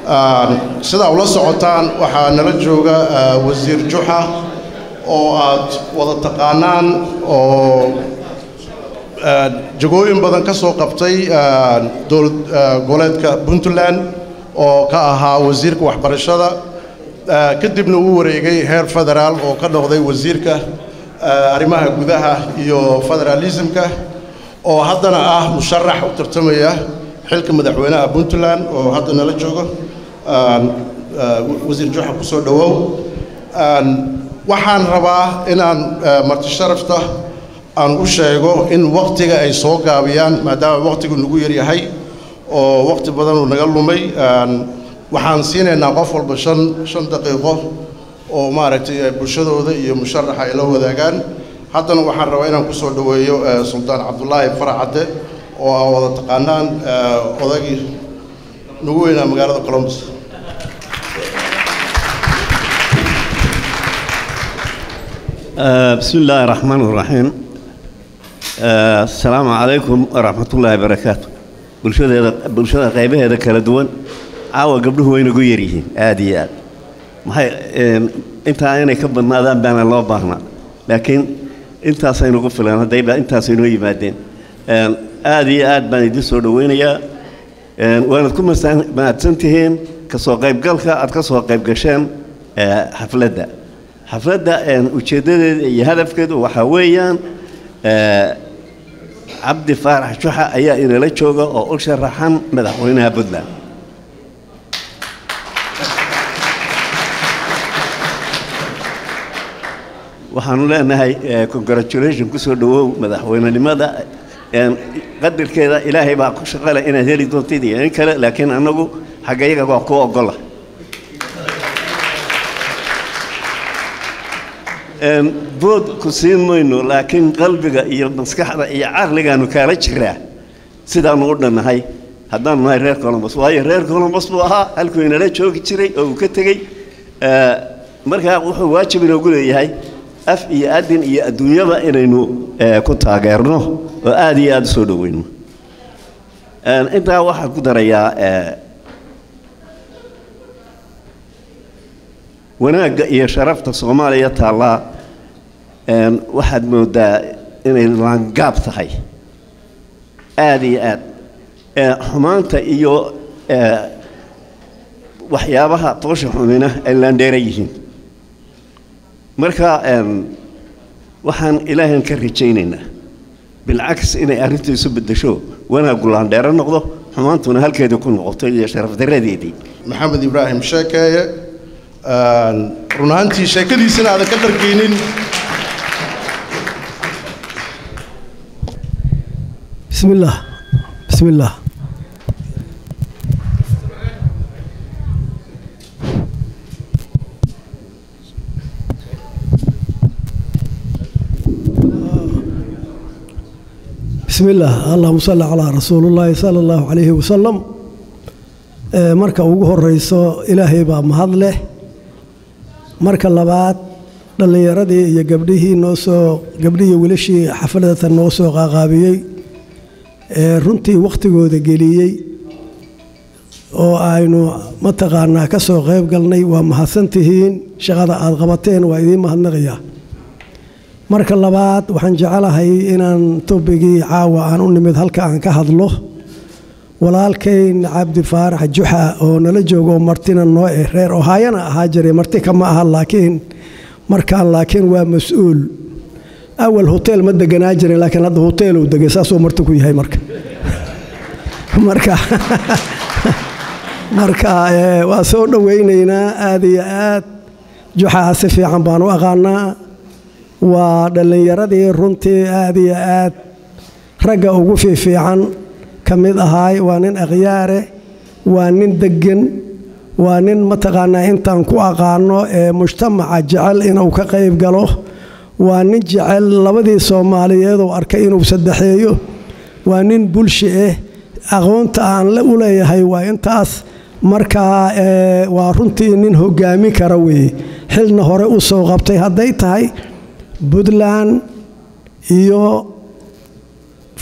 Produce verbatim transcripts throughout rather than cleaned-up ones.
sida ula socotaan waxaa nala jooga wasiir Juxa oo aad wada taqaanaan oo jagooyin badan ka soo qabtay dowlad goboleedka Puntland oo ka ahaa wasiirka waxbarashada kadibna uu wareegay heer federaal oo ka noqday wasiirka arrimaha gudaha iyo federalismka oo haddana ah musharax u tartamaya xilka madaxweynaha Puntland oo hadda nala joogo wasiir Juxa ku soo dhawow waxaan rabaa inaan marti sharafta aan u sheego in waqtiga ay soo gaabiyaan maadaama waqtigu nagu yar yahay oo waqti badan uu naga lumay waxaan siinaynaa qof walba shan shan daqiiqo oo maaragtay bulshadooda iyo musharaxa ay la wadaagaan haddana waxaan rabaa inaan ku soo dhaweeyo Sultaan Cabdullaahi Faracade oo aan wada taqaanaan odagii nagu weynaa magaalada Columbus بسم الله الرحمن الرحيم السلام عليكم ورحمة الله وبركاته bulshada bulshada qaybaheeda kala duwan caawa gabdhuhu way nagu yarihiin aad iyo aad maxay inta inay ka badnaadaan baan loo baahnaa laakiin intaas ay nagu filan haday ba intaas ay noo yimaadeen aad iyo aad baan idin soo dhaweynayaa waana ku mahadsantihiin ka soo qaybgalka aad ka soo qayb gasheen xafladda xafladda ujeedadeeda iyo hadafkeedu waxa weeyaan عبد فارح جحا أيها إن لا تشوجا أو أكثر رحم مدحونها بدلا. وحنقول أنها congratulation كسر دو مدحونا لماذا؟ يعني قدر كذا إلهي باقي شغالة إن هذي دوتيدي يعني كلا لكن أنا أقول حقيقة باقوا أقوله. بود كسين منه لكن قلبك يمسكها يعرق أنه كارج كره سيدا نقولنا نهاي هذا ما يرير كلام بس وهاي يرير كلام بس وها هل كوينا لا تشوف كتير أو كتير مركها واجب نقول هاي أف يأدين الدنيا ما إنه كنت أجرنه وآدي آد سودوين أنت واحد قدر يا وانا يا شرفت الصومالية الله واحد مودا إن الرنقاب صحي آدي آد حمانته إيو وحيابها طوش حمينة إلا نديريهن مركا وحن إلهن كريتشيننا بالعكس إن أردت يسب الدشو وانا أقول عن دير النقطة حمانتنا هل كيد يكون نقطة يا شرف دردي دي محمد إبراهيم شاكاية runantii sheekadiisana aad ka darkeenin bismillah bismillah bismillah allahumma salli ala rasuulillah sallallahu alayhi wa sallam marka ugu horeyso ilaahay baa mahad leh marka labaad dhalinyaradii iyo gabdhihii noo soo gabdhihii wiilashii xafladatan noo soo qaaqaabiyey ee runtii waqtigooda geliyey oo aynu mataqaanaa ka soo qayb galnay waa mahadsantihiin shaqada aad qabateen waa idiin mahadnaqayaa marka labaad waxaan jecelahay inaan tobigii caawa aan u nimid halka aan ka hadlo walaalkeyn cabdi faarax juxa oo nala joogo martina noo ee reer ohaayana ahaa jiray marti kama aha laakiin markaan laakiin waa mas'uul awal hotel ma deganaa jiray laakiin hadda hotel uu degay saasoo marti ku yahay marka marka marka waa soo dhaweynaynaa aad iyo aad juxa si fiican baan u aqaanaa waa dhalinyaradii runtii aad iyo aad ragga ugu fiifiican kamid ahaay waa nin akhyaare waa nin degan waa nin mataqaanaa intaan ku aqaano ee mujtamaca jecel inuu ka qayb galo waa nin jecel labadii Soomaaliyeed oo arkay inuu saddexeeyo waa nin bulsho ah aqoonta aan la u leeyahay waa intaas marka waa runtii nin hogaami kara weey xilna hore u soo qabtay haday tahay Puntland iyo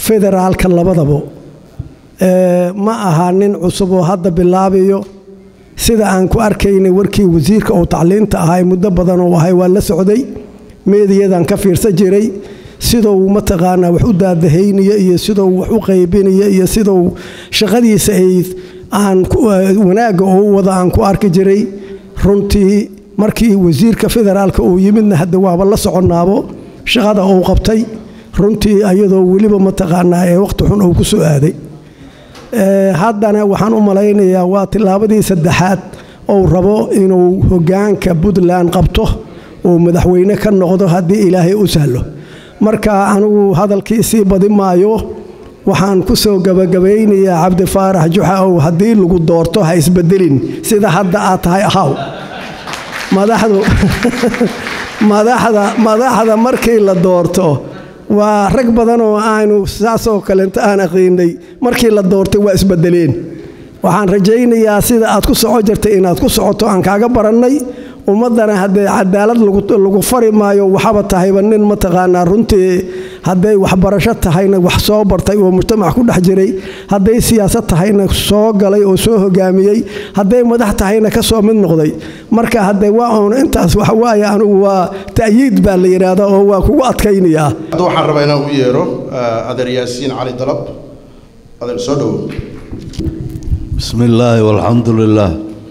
federaalka labadaba ma aha nin cusub oo hadda bilaabayo sida aan ku arkaynay warkii wasiirka oo tacliinta ahaa muddo badan oo ahay waa la socday meediyadan ka fiirsan jiray sidoo mataqaana wax u daadahayniyo iyo sidoo wax u qaybinayo iyo sidoo shaqadiisa ay aan wanaaga oo wada aan ku arki jiray runtii markii wasiirka federaalka uu yimidna hadda waaba la soconaabo shaqada uu qabtay runtii ayadoo weliba mataqaana ee waqti xun uu ku soo aaday haddana waxaan u malaynayaa waa tilaabadii saddexaad oo rabo inuu hoggaanka Puntland qabto oo madaxweyne ka noqdo haddii ilaahay u sahlo marka anigu hadalkiisii badi maayo waxaan ku soo gabagabeynayaa Cabdi Faarax Juxa oo haddii lagu doorto ha isbedelin sida hadda aad tahay ahaw madaxdu madaxda madaxda markii la doorto waa rag badan oo aanu saasoo kale inta aan aqoonay markii la doortay waa isbedeleen waxaan rajaynayaa sida aad ku soco jirtay inaad ku socoto aan kaaga barannay ummadana haddii cadaalad lagu lagu fari maayo waxaba tahayba nin mataqaana runtii haday waxbarasho tahayna wax soo bartay oo mujtamac ku dhex jiray haday siyaasad tahayna soo galay oo soo hogaamiyay haday madax tahayna ka soo mid noqday marka haday waa oo intaas wax waaya anigu waa ta'yiid baa la yiraahdaa oo waa kugu adkaynaya waxaan rabaa inaan u yeero adeer Yaasiin Cali Dalab adeer soo dhaw bismillaahi walxamdulillaah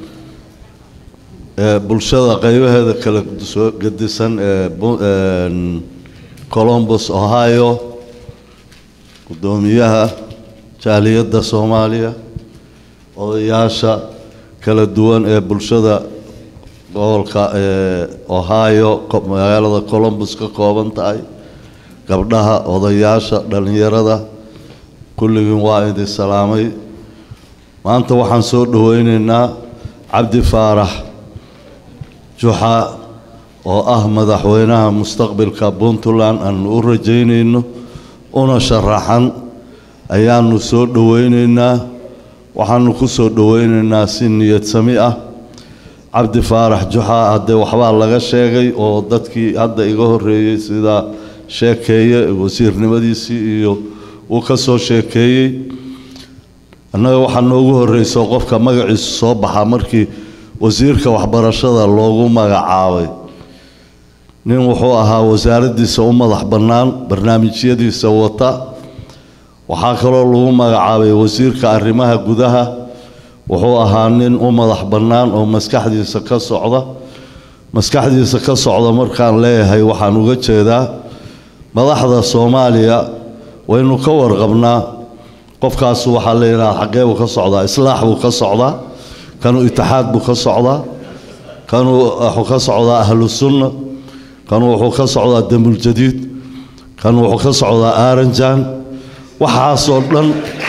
bulshada qaybaheeda kala soo gadisan ee Columbus Ohio gudoomiyaha jaaliyadda Soomaaliya odayaasha kala duwan ee bulshada gobolka ee Ohio magaalada Columbus ka kooban tahay gabdhaha odayaasha dhalinyarada kulligiin waa idin salaamay maanta waxaan soo dhaweynaynaa Cabdi Faarax Juxa oo ah madaxweynaha mustaqbalka Puntland aan u rajaynayno una sharaxan ayaanu soo dhaweynaynaa waxaanu ku soo dhaweynaynaa si niyad sami ah Cabdi Faarax Juxa hadda waxba laga sheegay oo dadkii hadda iga horeeyay sida sheekeeye wasiirnimadiisii iyo uu ka soo sheekeeyay annaga waxaan noogu horeyso qofka magaciisa soo baxa markii wasiirka waxbarashada loogu magacaabay nin wuxuu ahaa wasaaraddiisa u madax bannaan barnaamijyadiisa wata waxaa kaloo lagu magacaabay wasiirka arrimaha gudaha wuxuu ahaa nin u madax bannaan oo maskaxdiisa ka socda maskaxdiisa ka socda markaan leeyahay waxaan uga jeedaa madaxda Soomaaliya waynu ka warqabnaa qofkaas waxa la yiraahdaa xaqee uu ka socdaa islaax uu ka socdaa kanu itixaad buu ka socdaa kanu wuxuu ka socdaa ahlu sunna kanu wuxuu ka socdaa damul jadiid kanu wuxuu ka socdaa aaranjaan waxaas oo dhan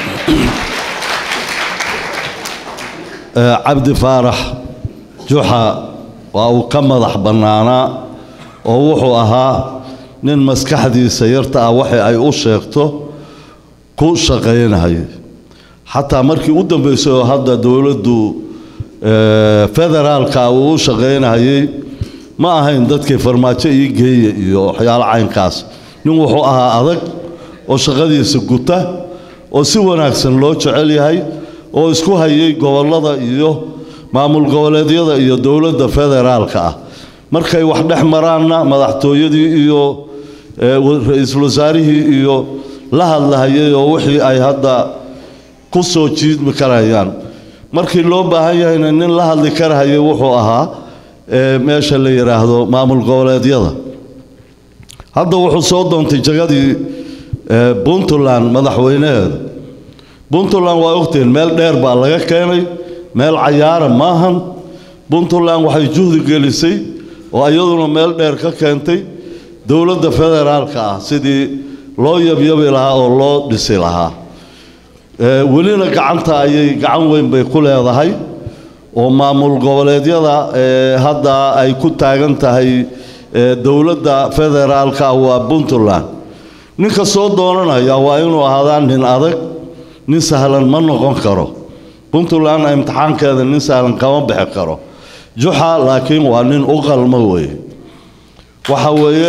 Cabdi Faarax Juxa waa uu ka madax bannaanaa oo wuxuu ahaa nin maskaxdiisa yarta ah waxa ay u sheegto ku shaqeynay hatta markii u dambeysay hadda dawladdu federaalka uu shaqeynay ma ahayn dadkii farmaajo iyo geeye iyo waxyaalo caynkaas nin wuxuu ahaa adag oo shaqadiisa guta oo si wanaagsan loo jecel yahay oo isku hayay gobolada iyo maamul goboleedyada iyo dawladda federaalka ah markay wax dhex maraana madaxtooyadii iyo ra'iisul wasaarihii iyo la hadlayay oo wixii ay hadda ku soo jiidmi karayaan markii loo baahan yahay nin la hadli karayay wuxuu ahaa meesha la yiraahdo maamul goboleedyada hadda wuxuu soo doontay jagadii Puntland madaxweynaheeda Puntland waa ogteen meel dheer baa laga keenay meel cayaara maahan Puntland waxay juhdi gelisay oo iyaduna meel dheer ka keentay dawladda federaalka ah sidii loo yabyabi lahaa oo loo dhisi lahaa welina gacanta ayay gacan weyn bay ku leedahay oo maamul goboleedyada hadda ay ku taagan tahay dawladda federaalka waa Puntland ninka soo doonanaya waa inuu ahaadaan nin adag nin sahlan ma noqon karo Puntland imtixaankeeda nin sahlan kama bixi karo Juxa laakiin waa nin u qalmo weey waxa weeye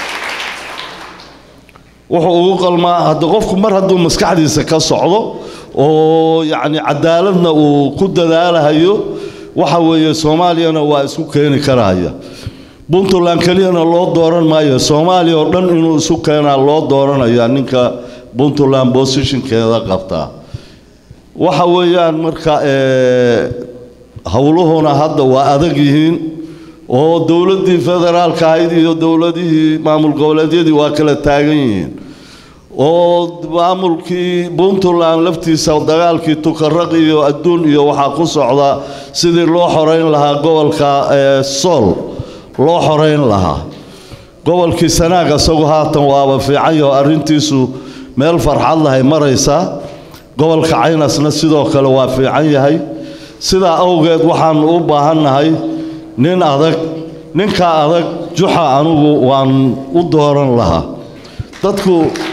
wuxuu ugu qalmaa hadda qofku mar hadduu maskaxdiisa ka socdo oo yacni cadaaladna uu ku dadaalahayo waxa weeye soomaaliyana waa isku keeni karaya puntland keliyana loo dooran maayo soomaaliya oo dhan inuu isu keenaa loo dooranaya ninka puntland positionkeeda qabtaa waxa weeyaan marka hawluhuna hadda waa adag yihiin oo dowladii federaalka ahayd iyo dowladihii maamul goboleedyadii waa kala taagan yihiin oo maamulkii puntland laftiisa dagaalkii tukaraq iyo adduun iyo waxaa ku socda sidii loo xoreyn lahaa gobolka sool loo xoreyn lahaa gobolkii sanaag isagu haatan waaba fiican yaho arrintiisu meel farxad lahay maraysaa gobolka caynasna sidoo kale waa fiican yahay sidaa awgeed waxaan u baahannahay nin adag ninka adag juxa anigu waan u dooran lahaa dadku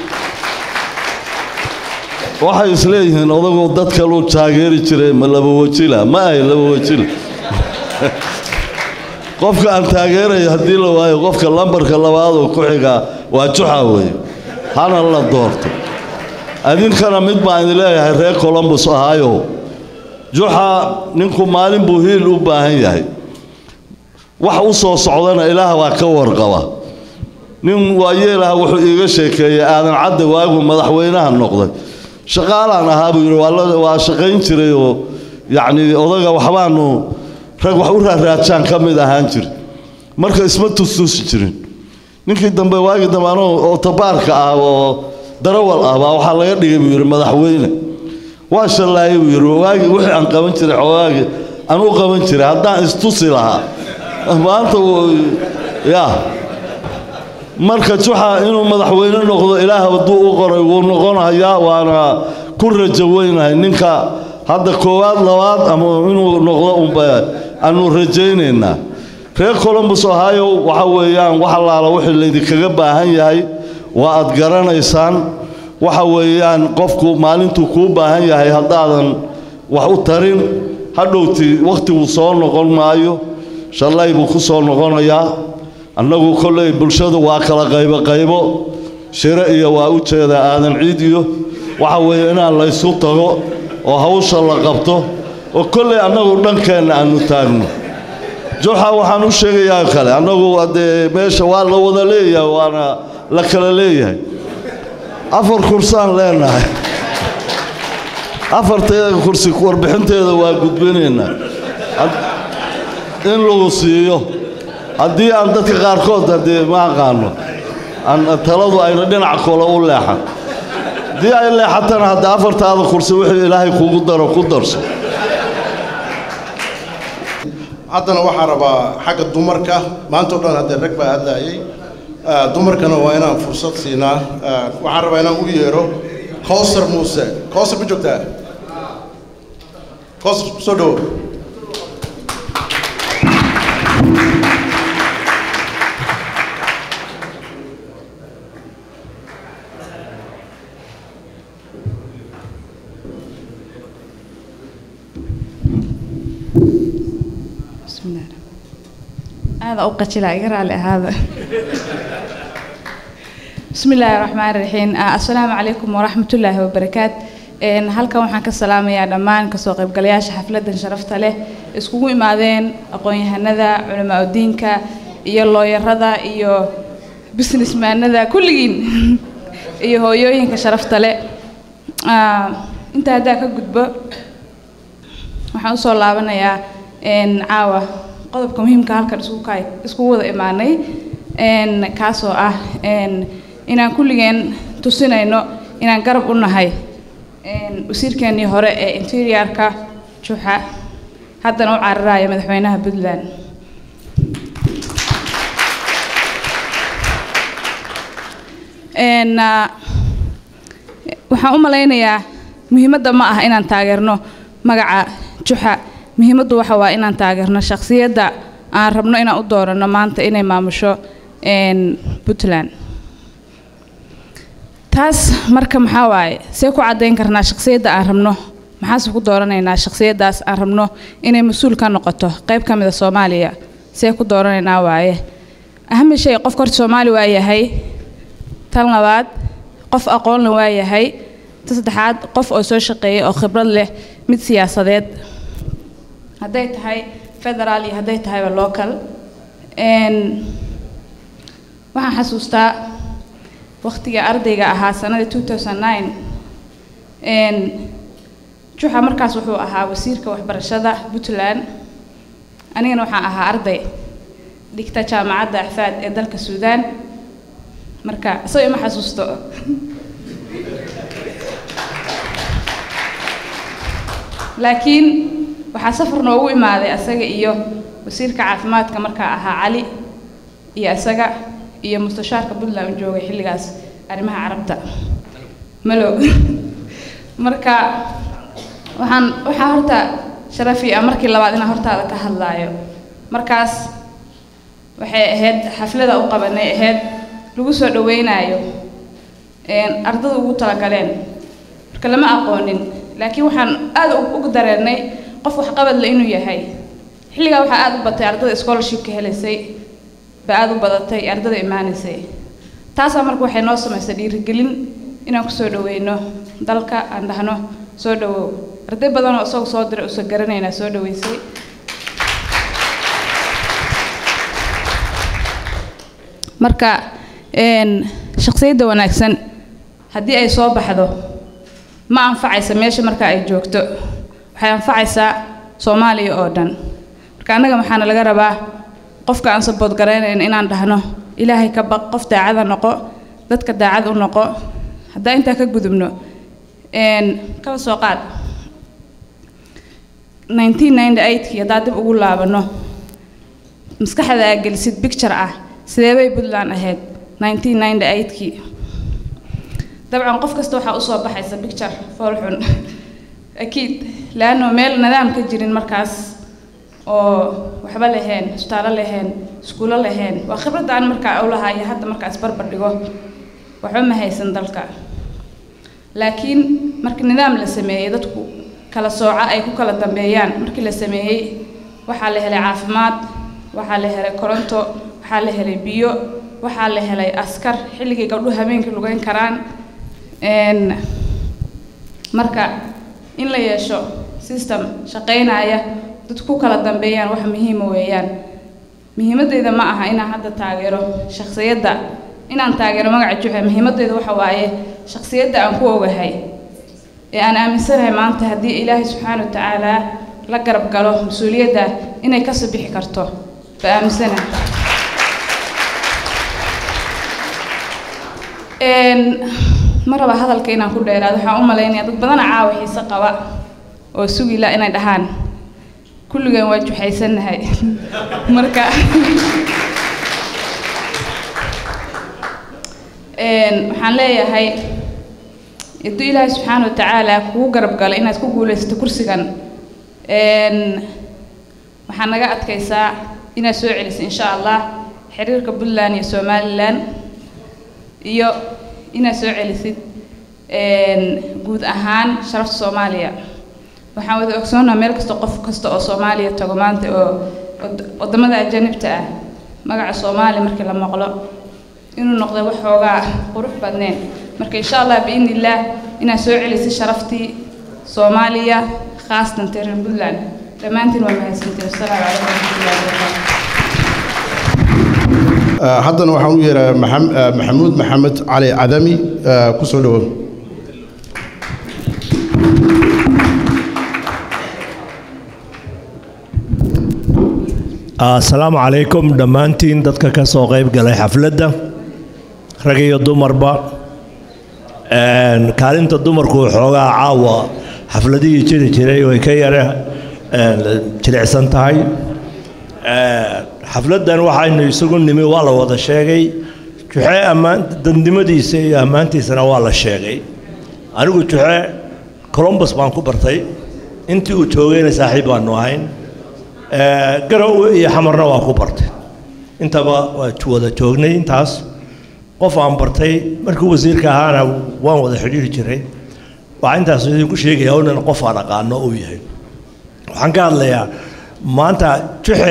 waxay isleeyihiin odagu dad kaluu taageeri jiray ma laba wajila ma ay laba wajila qofka aan taageerayo haddii la waayo qofka lambarka labaad oo ku xiga waa juxa weeye hana la doorto adinkana mid baan idin leeyahay reer Columbus ahaayo juxa ninku maalin buu hiil u baahan yahay wax u soo socdana ilaah waa ka warqaba nin waayeelaha wuxuu iiga sheekeeyay aadan cadde waagu madaxweynaha noqday shaqaalaan ahaa buu yidhi waa shaqayn jiray oo yacni odaga waxbaanu rag wax u raaraajaan ka mid ahaan jir marka isma tustuusi jirin ninkii dambe waagii dambe anoo oo tabaarka ah oo darawal ah baa waxaa laga dhigay buu yidhi madaxweyne waa shallaayay buu yidhi waagii wixii aan qaban jiray xoogaagii aan u qaban jiray haddaan istusi lahaa maanta yaa marka juxa inuu madaxweyne noqdo ilaah hadduu u qoray wuu noqonayaa waana ku rajo weynahay ninka hadda koowaad labaad ama inuu noqdo unba aanu rajaynaynaa reer Columbus Ohio waxa weeyaan waxa laala wixii laydinkaga baahan yahay waa aad garanaysaan waxa weeyaan qofku maalintuu kuu baahan yahay haddaadan wax u tarin hadhowtii waqtigu soo noqon maayo shalay buu ku soo noqonayaa annagu kolley bulshadu waa kala qaybo qaybo shire iyo waa u jeeda aadan ciid iyo waxa weeye inaan la isu tago oo hawsha la qabto oo kolley annagu dhankeenna aanu taagno juxa waxaan u sheegayaa kale annagu hadee meesha waa la wada leeyahay waana la kala leeyahay afar kursaan leenahay afarteeda kursi warbixinteeda waa gudbinaynaa in lagu siiyo haddii aan dadka qaarkood haddii ma aqaano aan taladu ayna dhinac kale u leexan haddii ay leexatana hadda afartaada kursi wixii ilaahay kugu daro ku darso haddana waxaan rabaa xagga dumarka maanta oo dhan haddee rag baa hadlaayay dumarkana waa inaan fursad siinaa waxaan rabaa inaan u yeero Kowsar Muuse Kowsar ma joogtaa Kowsar soo dhow هذا أوقات لا يقرأ لهذا بسم الله الرحمن الرحيم السلام عليكم ورحمة الله وبركاته إن هالكم حنك السلام يا دمان كسوق بقلياش حفلة شرفت له اسكوي معدين أقوي هنذا علماء الدين كا يلا يرضى يو بزنس مان هذا كل جين يو يوين كشرفت له أنت هذاك جدبة وحنوصل لعبنا يا إن عاوة qodobka muhiimka halkan isku kaay isku wada imaanay een kaasoo ah een inaan kulligeen tusinayno inaan garab u nahay een wasiirkeennii hore ee interiorka juxa haddana u cararaya madaxweynaha Puntland een waxaan u maleynayaa muhiimadda ma aha inaan taageerno magaca juxa muhiimaddu waxa waa inaan taageerno shakhsiyadda aan rabno inaan u doorano maanta inay maamusho een Puntland taas marka maxaa waaye see ku cadeyn karnaa shakhsiyadda aan rabno maxaas ku dooranaynaa shakhsiyaddaas aan rabno inay mas'uul ka noqoto qayb ka mid ah Soomaaliya see ku dooranaynaa waaye aham shay qof kor Soomaali waa yahay tan labaad qof aqoon la waa yahay تصدحات قف أو سو شقي أو خبرة له مد سياسات هديت هاي فدرالي هديت هاي اللوكال إن waxaan xasuustaa waqtiga ardayga ahaa sanada two thousand nine een juxa markaas wuxuu ahaa wasiirka waxbarashada Puntland anigana waxaan ahaa arday dhigta jaamacadda Ahfaad ee dalka Suudaan marka soo ima xasuusto laakiin waxa safar noogu imaaday asaga iyo wasiirka caafimaadka marka ahaa Cali iyo asaga iyo mustashaarka Puntland joogay xilligaas arrimaha carabta malo marka waxaan waxa horta sharafi ah markii labaad inaan hortaada ka hadlaayo markaas waxay ahayd xaflada u qabanay ahayd lagu soo dhaweynayo een ardada ugu tala galeen marka lama aqoonin laakiin waxaan aad ugu dareenay qof wax qabad la inuu yahay xilliga waxa aad u batay ardada scholarship ka helaysay baad u badatay ardada imaanaysay taas markuu waxay noo sameysay dhiirigelin inaan ku soo dhaweyno dalka aan dhahno soo dhawow arday badan oo soo soo diray oo garanayna soo dhaweysay marka een shakhsiyada wanaagsan hadii ay soo baxdo ma anfacaysa meesha marka ay joogto waxay anfacaysaa Soomaaliya oo dhan marka anaga maxaana laga rabaa qofka aan sabod garanayn inaan dhahno ilaahay ka baq qof daacad noqo dadka daacad u noqo hadaa inta ka gudubno een ka soo qaad nineteen ninety-eight kii hadaa dib ugu laabano maskaxda ay gelisid picture ah sidee bay Puntland ahayd nineteen ninety-eight kii dabcan qof kasta waxa u soo baxaysa picture foolxun akid laano meel nidaam ka jirin markaas oo waxba lahayn isbitaal lahayn iskuul lahayn waa khibrad aan markaa u lahaay hadda markaas barbar dhigo waxba ma haysan dalka laakiin markii nidaam la sameeyay dadku kala sooca ay ku kala dambeeyaan markii la sameeyay waxa la helay caafimaad waxa la helay koronto waxa la helay biyo waxa la helay askar xilligii gabdhuhu habeenkii lugayn karaan een marka in la yeesho system shaqeynaya dadku kala dambeeyaan wax muhiim ah weeyaan muhiimadeeda ma aha inaan hadda taageero shakhsiyada inaan taageero magaca juxa muhiimadeeda waxa waaye shakhsiyada aan ku ogahay ee aan aaminsanahay maanta hadii Ilaahay subhanahu wa ta'ala la garab galo mas'uuliyadda inay ka soo bixi karto fa aaminsanahay een maraba hadalka inaan ku dheeraado waxaan u maleynayaa dad badan caawa xiisa qaba oo sugi la inay dhahaan kulligan waa juxaysanahay marka een waxaan leeyahay iduu Ilaahay subhanahu wa ta'ala kugu garab galay inaad ku guuleysato kursigan een waxaan naga adkaysaa inaad soo celiso insha Allah xiriirka Puntland iyo Somaliland iyo inaad soo celisid een guud ahaan sharafta Soomaaliya waxaan wada ogsoonahay meel kasta qof kasta oo Soomaaliya tago maanta oo wadamada ajanibta ah magaca Soomaali markii la maqlo inuu noqdo wax xooga qurux badneen marka insha Allah biidnillah ina soo celisay sharaftii Soomaaliya khaasatan reer Puntland dhamaantiin waa mahadsantiin assalamu alaykum wa rahmatullahi haddana waxaan u yeeraa maxamuud maxamed cali cadami ku soo dhawow السلام عليكم دمانتين دتك كسو قيب galay xafladda rag iyo dumarba een kaalinta dumarku xoogaa caawa xafladii jiri jiray way ka yara een jilicsan tahay ee xafladan waxaynu isugu nimi waa la wada sheegay juxay amaan dandimadiisa iyo amaantiisana waa la sheegay anigu juxay Columbus baan ku bartay intii uu joogayna saaxiib baan ahayn garow iyo xamarna waa ku bartay intaba waa wada joognay intaas qof aan bartay markii wasiirka ahaana waan wada xiriiri jiray waxaan intaas idinku sheegayaa inaan qof aan aqaano uu yahay waxaan ka hadlayaa maanta juxe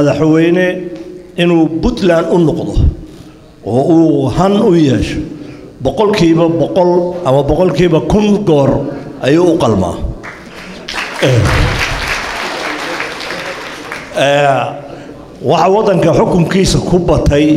madaxweyne inuu Puntland u noqdo oo uu han u yeesho boqolkiiba boqol ama boqolkiiba kun goor ayuu u qalmaa waxa waddanka xukunkiisa ku batay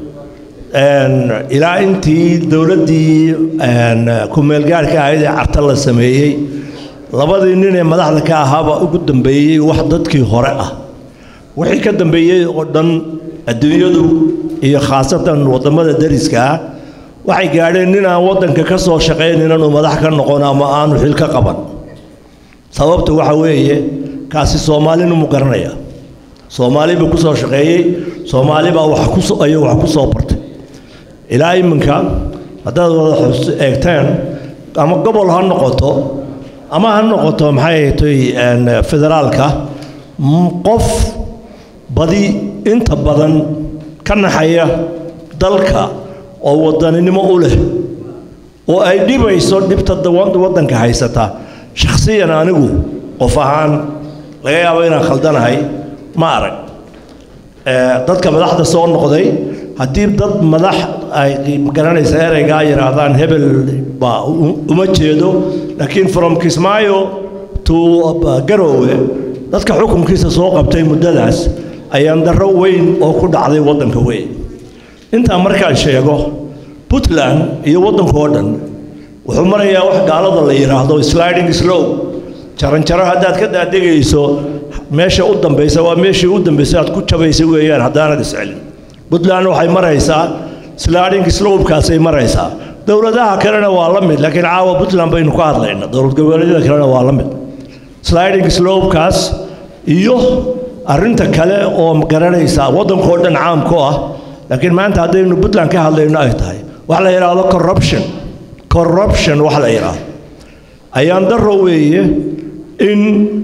ilaa intii dowladdii ku-meelgaarka ahayd ee carta la sameeyey labadii nin ee madaxda ka ahaaba ugu dambeeyey wax dadkii hore ah wixii ka dambeeyey oo dhan adduunyadu iyo khaasatan waddamada dariska ah waxay gaadheen nin aan waddanka ka soo shaqayn inuu madax ka noqon ama aanu xil ka qaban sababtu waxa weeye kaasi soomaalinu mu garanaya soomaali buu ku soo shaqeeyey soomaali baa wax ku soo ayuu wax ku soo bartay ilaa iminka haddaad wada eegteen ama gobol ha noqoto ama ha noqoto maxay tahay federaalka qof badi inta badan ka naxaya dalka oo wadaninimo u leh oo ay dhibayso dhibta waddanka haysata shakhsiyan anigu qof ahaan laga yaabo inaan khaldanahay ma arag dadka madaxda soo noqday haddii dad madax ay garanaysa ereygaa yidhaahdaan hebel baa uma jeedo laakiin from Kismaayo to Garowe dadka xukunkiisa soo qabtay muddadaas ayaan darro weyn oo ku dhacday waddanka weyn intaa markaan sheego Puntland iyo waddanka oo dhan wuxuu marayaa wax gaalada la yiraahdo sliding slope jaranjaro haddaad ka daadegayso meesha u dambaysa waa meeshii u dambaysay aad ku jabaysay weeyaan haddaanad iscelin Puntland waxay maraysaa sliding slope-kaas ay maraysaa dowladaha kalena waa la mid laakiin caawa Puntland baynu ka hadlaynaa dowlad goboleedyada kalena waa la mid sliding slope-kaas iyo arrinta kale oo garanaysa waddanka oo dhan caam ku ah laakiin maanta haddaynu Puntland ka hadlayno ay tahay wax la yiraahdo corruption corruption wax la yiraahdo ayaan darro weeye in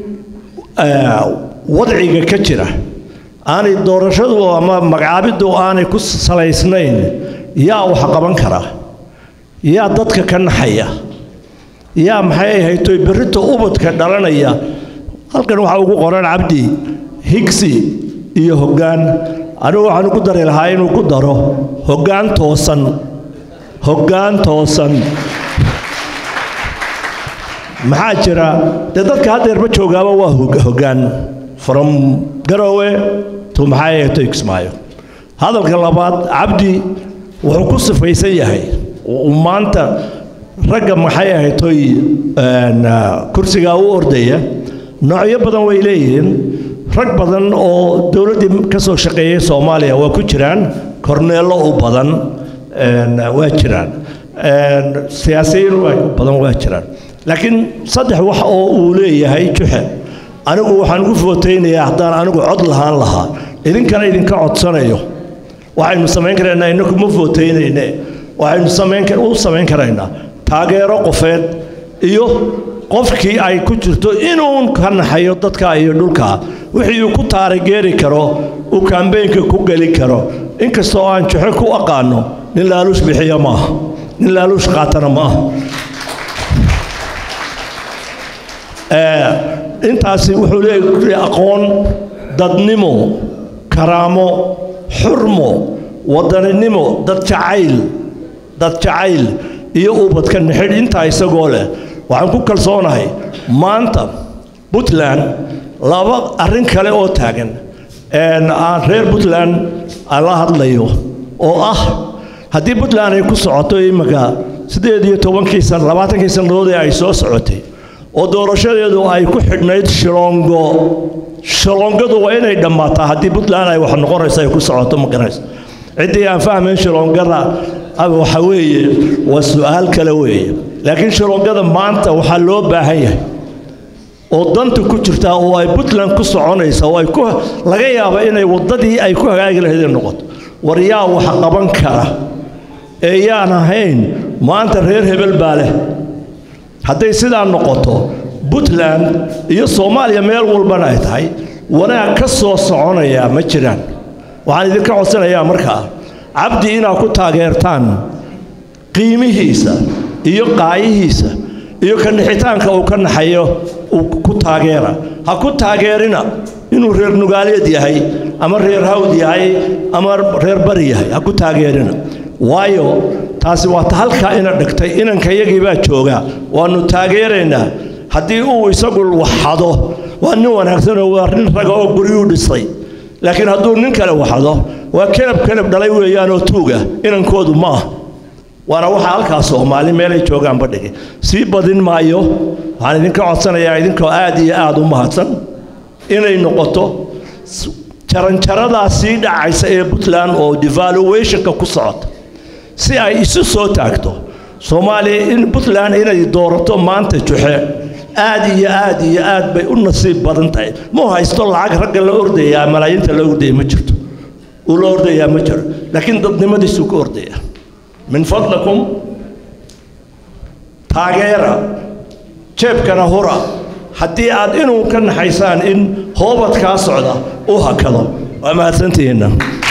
wadciga ka jira aanay doorashadu ama magacaabiddu aanay ku salaysnayn yaa wax qaban kara yaa dadka ka naxaya yaa maxay hayto berrito ubadka dhalanaya halkan waxa ugu qoran Cabdi Higsi iyo hoggaan anigu waxaan ku dari lahaa inuu ku daro hoggaan toosan hoggaan toosan maxaa jira dad dadka hadda ma joogaaba waa hoggaan from Garowe to maxay to Kismaayo hadalka labaad Cabdi wuxuu ku sifaysan yahay maanta ragga maxay ahaytoy kursiga u ordaya noocyo badan way leeyihiin rag badan oo dawladda ka soo shaqeeyay Soomaaliya waa ku jiraan korneelo u badan waa jiraan siyaasiyiin waa badan waa jiraan laakiin saddex wax oo uu leeyahay juxe anigu waxaan ugu footeynayaa haddaan anigu cod lahaan lahaa idinkana idinka codsanayo waxaynu samayn karaynaa inagu ma footeynayne waxaynu samayn kar u samayn karaynaa taageero qofeed iyo qofkii ay ku jirto inuu ka naxayo dadka iyo dhulka wixii uu ku taageeri karo uu campaign-ka ku gali karo inkastoo aan juxe ku aqaano nin laaluush bixiyo ma aha nin laaluush qaatana ma aha intaasi wuxuu leeyahay aqoon dadnimo karaamo xurmo wadaninimo dad jacayl dad jacayl iyo ubadka nixid inta isagoo leh waxaan ku kalsoonahay maanta Puntland laba arrin kale oo taagan aan reer Puntland ala hadlayo oo ah haddii Puntland ay ku socoto imika sideed iyo tobankii san labaatankii sanadood ay soo socotay oo doorashadeedu ay ku xidhnayd shilongo shilongadu waa inay dhammaataa haddii Puntland ay wax noqonayso ay ku socoto ma garanayso cidii aan fahmayn shilongada waxa weeye waa su'aal kale weeye laakiin shilongada maanta waxa loo baahan yahay oo danta ku jirta oo ay Puntland ku soconayso oo ay ku laga yaabo inay wadadii ay ku hagaagi lahayd noqoto war yaa wax qaban kara ee yaan ahayn maanta reer hebel baa leh hadday sidaa noqoto Puntland iyo Soomaaliya meel walbana ay tahay wanaag ka soo soconaya ma jiraan waxaan idinka codsanayaa markaa Cabdi inaa ku taageertaan qiimihiisa iyo qaayihiisa iyo kan xitaanka uu ka naxayo uu ku taageera ha ku taageerina inuu reer nugaaleed yahay ama reer hawd yahay ama reer bari yahay ha ku taageerina waayo taasi waa ta halkaa ina dhigtay inankayagii baa jooga waanu taageeraynaa haddii uu isagu waxado waa nin wanaagsan oo waa nin raga oo guryuu dhisay laakiin hadduu nin kale waxado waa kelab kelab dhalay weeyaan oo tuuga inankoodu ma ah waana waxa halkaas Soomaali meel ay joogaan badhigi si badin maayo waxaan idinka codsanayaa idinkoo aad iyo aad u mahadsan inay noqoto jaranjaradaasi dhacaysa ee Puntland oo devaluation-ka ku socota si ay isu soo taagto Soomaali in Puntland inay doorato maanta juxe aad iyo aad iyo aad bay u nasiib badan tahay ma haysto lacag rag la ordayaa malaayinta la ordayaa ma jirto oo la ordayaa ma jiro laakiin dadnimadiisu ku ordaya من فضلكم تاغيرا جيبكنا هورا حتى عاد إنه كان حيسان إن هوبت كاسعدة وهكذا وما سنتينا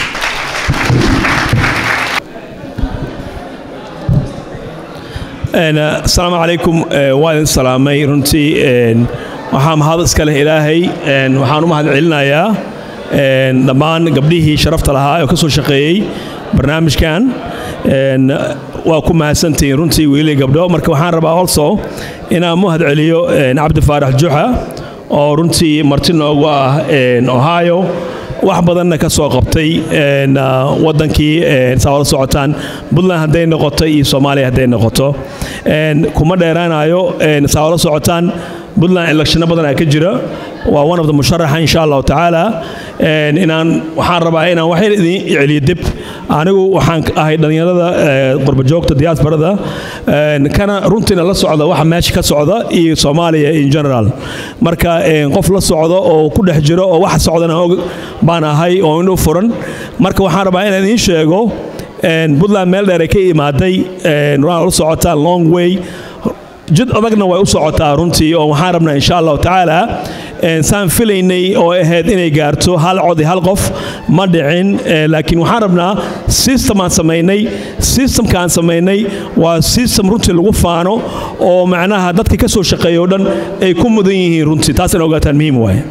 أنا السلام عليكم وعليكم السلام رنتي وحام هذا سكاله إلهي وحانو مهد علنا يا دمان قبليه شرفت لها وكسر شقي برنامج كان waa ku mahadsantiin runtii wiilay gabdho marka waxaan rabaa also inaan mahad celiyo Cabdi Faarax Juxa oo runtii marti noogu ah Ohio wax badan ka soo qabtay wadankii sawir socotaan Puntland haday noqoto iyo Soomaaliya haday noqoto kuma dheeraanayo sawir socotaan Puntland election badan ka jira waa one of the musharaxa insha Allah taala inaan waxaan rabaa inaan wax idin celiyo dib anigu waxaan ahay dhalinyarada qurba joogta diasporada kana runtina la socda waxa meesha ka socda iyo Soomaaliya in general marka qof la socdo oo ku dhex jiro oo wax socdana baan ahay oo inuu furan marka waxaan rabaa inaan idin sheego Puntland meel dheer ka imaaday raan u socotaa long way jid adagna way u socotaa runtii oo waxaan rabnaa insha Allah taala saan filaynay oo ahayd inay gaarto hal cod hal qof ma dhicin laakiin waxaan rabnaa system aan sameynay systemka aan sameynay waa system runtii lagu faano oo macnaha dadka ka soo shaqeeyo dhan ay ku mudan yihiin runtii taasina ogaataan muhiim waaye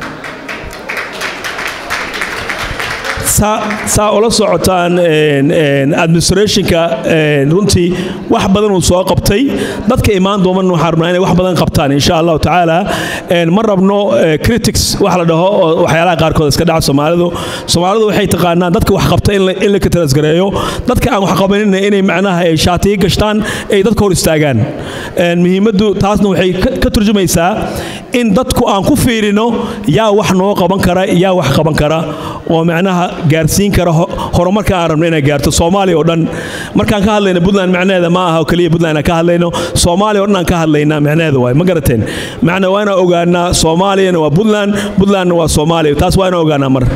saa ula socotaan administrationka runtii wax badan uu soo qabtay dadka imaan dooman waxaan rabnaa inay wax badan qabtaan insha Allah taala ma rabno critics wax la dhaho waxyaalaha qaar kood iska dhaca Soomaalidu Soomaalidu waxay taqaanaan dadka wax qabta in la ka transgareeyo dadka aan wax qabanin inay macnaha ay shaatiga gashtaan ay dadka hor istaagaan muhiimadu taasna waxay ka turjumaysaa in dadku aan ku fiirino yaa wax noo qaban kara yaa wax qaban kara oo macnaha gaarsiin kara horumarka aan rabno inay gaarto Soomaaliya oo dhan markaan ka hadlayno Puntland macnaheeda ma aha oo kaliya Puntland ka hadlayno Soomaaliya oo dhan ka hadlayna macnaheeda way ma garateen macna waa inaan ogaanaa Soomaaliya waa Puntland Puntland waa Soomaaliya taas waa inaan ogaanaa mar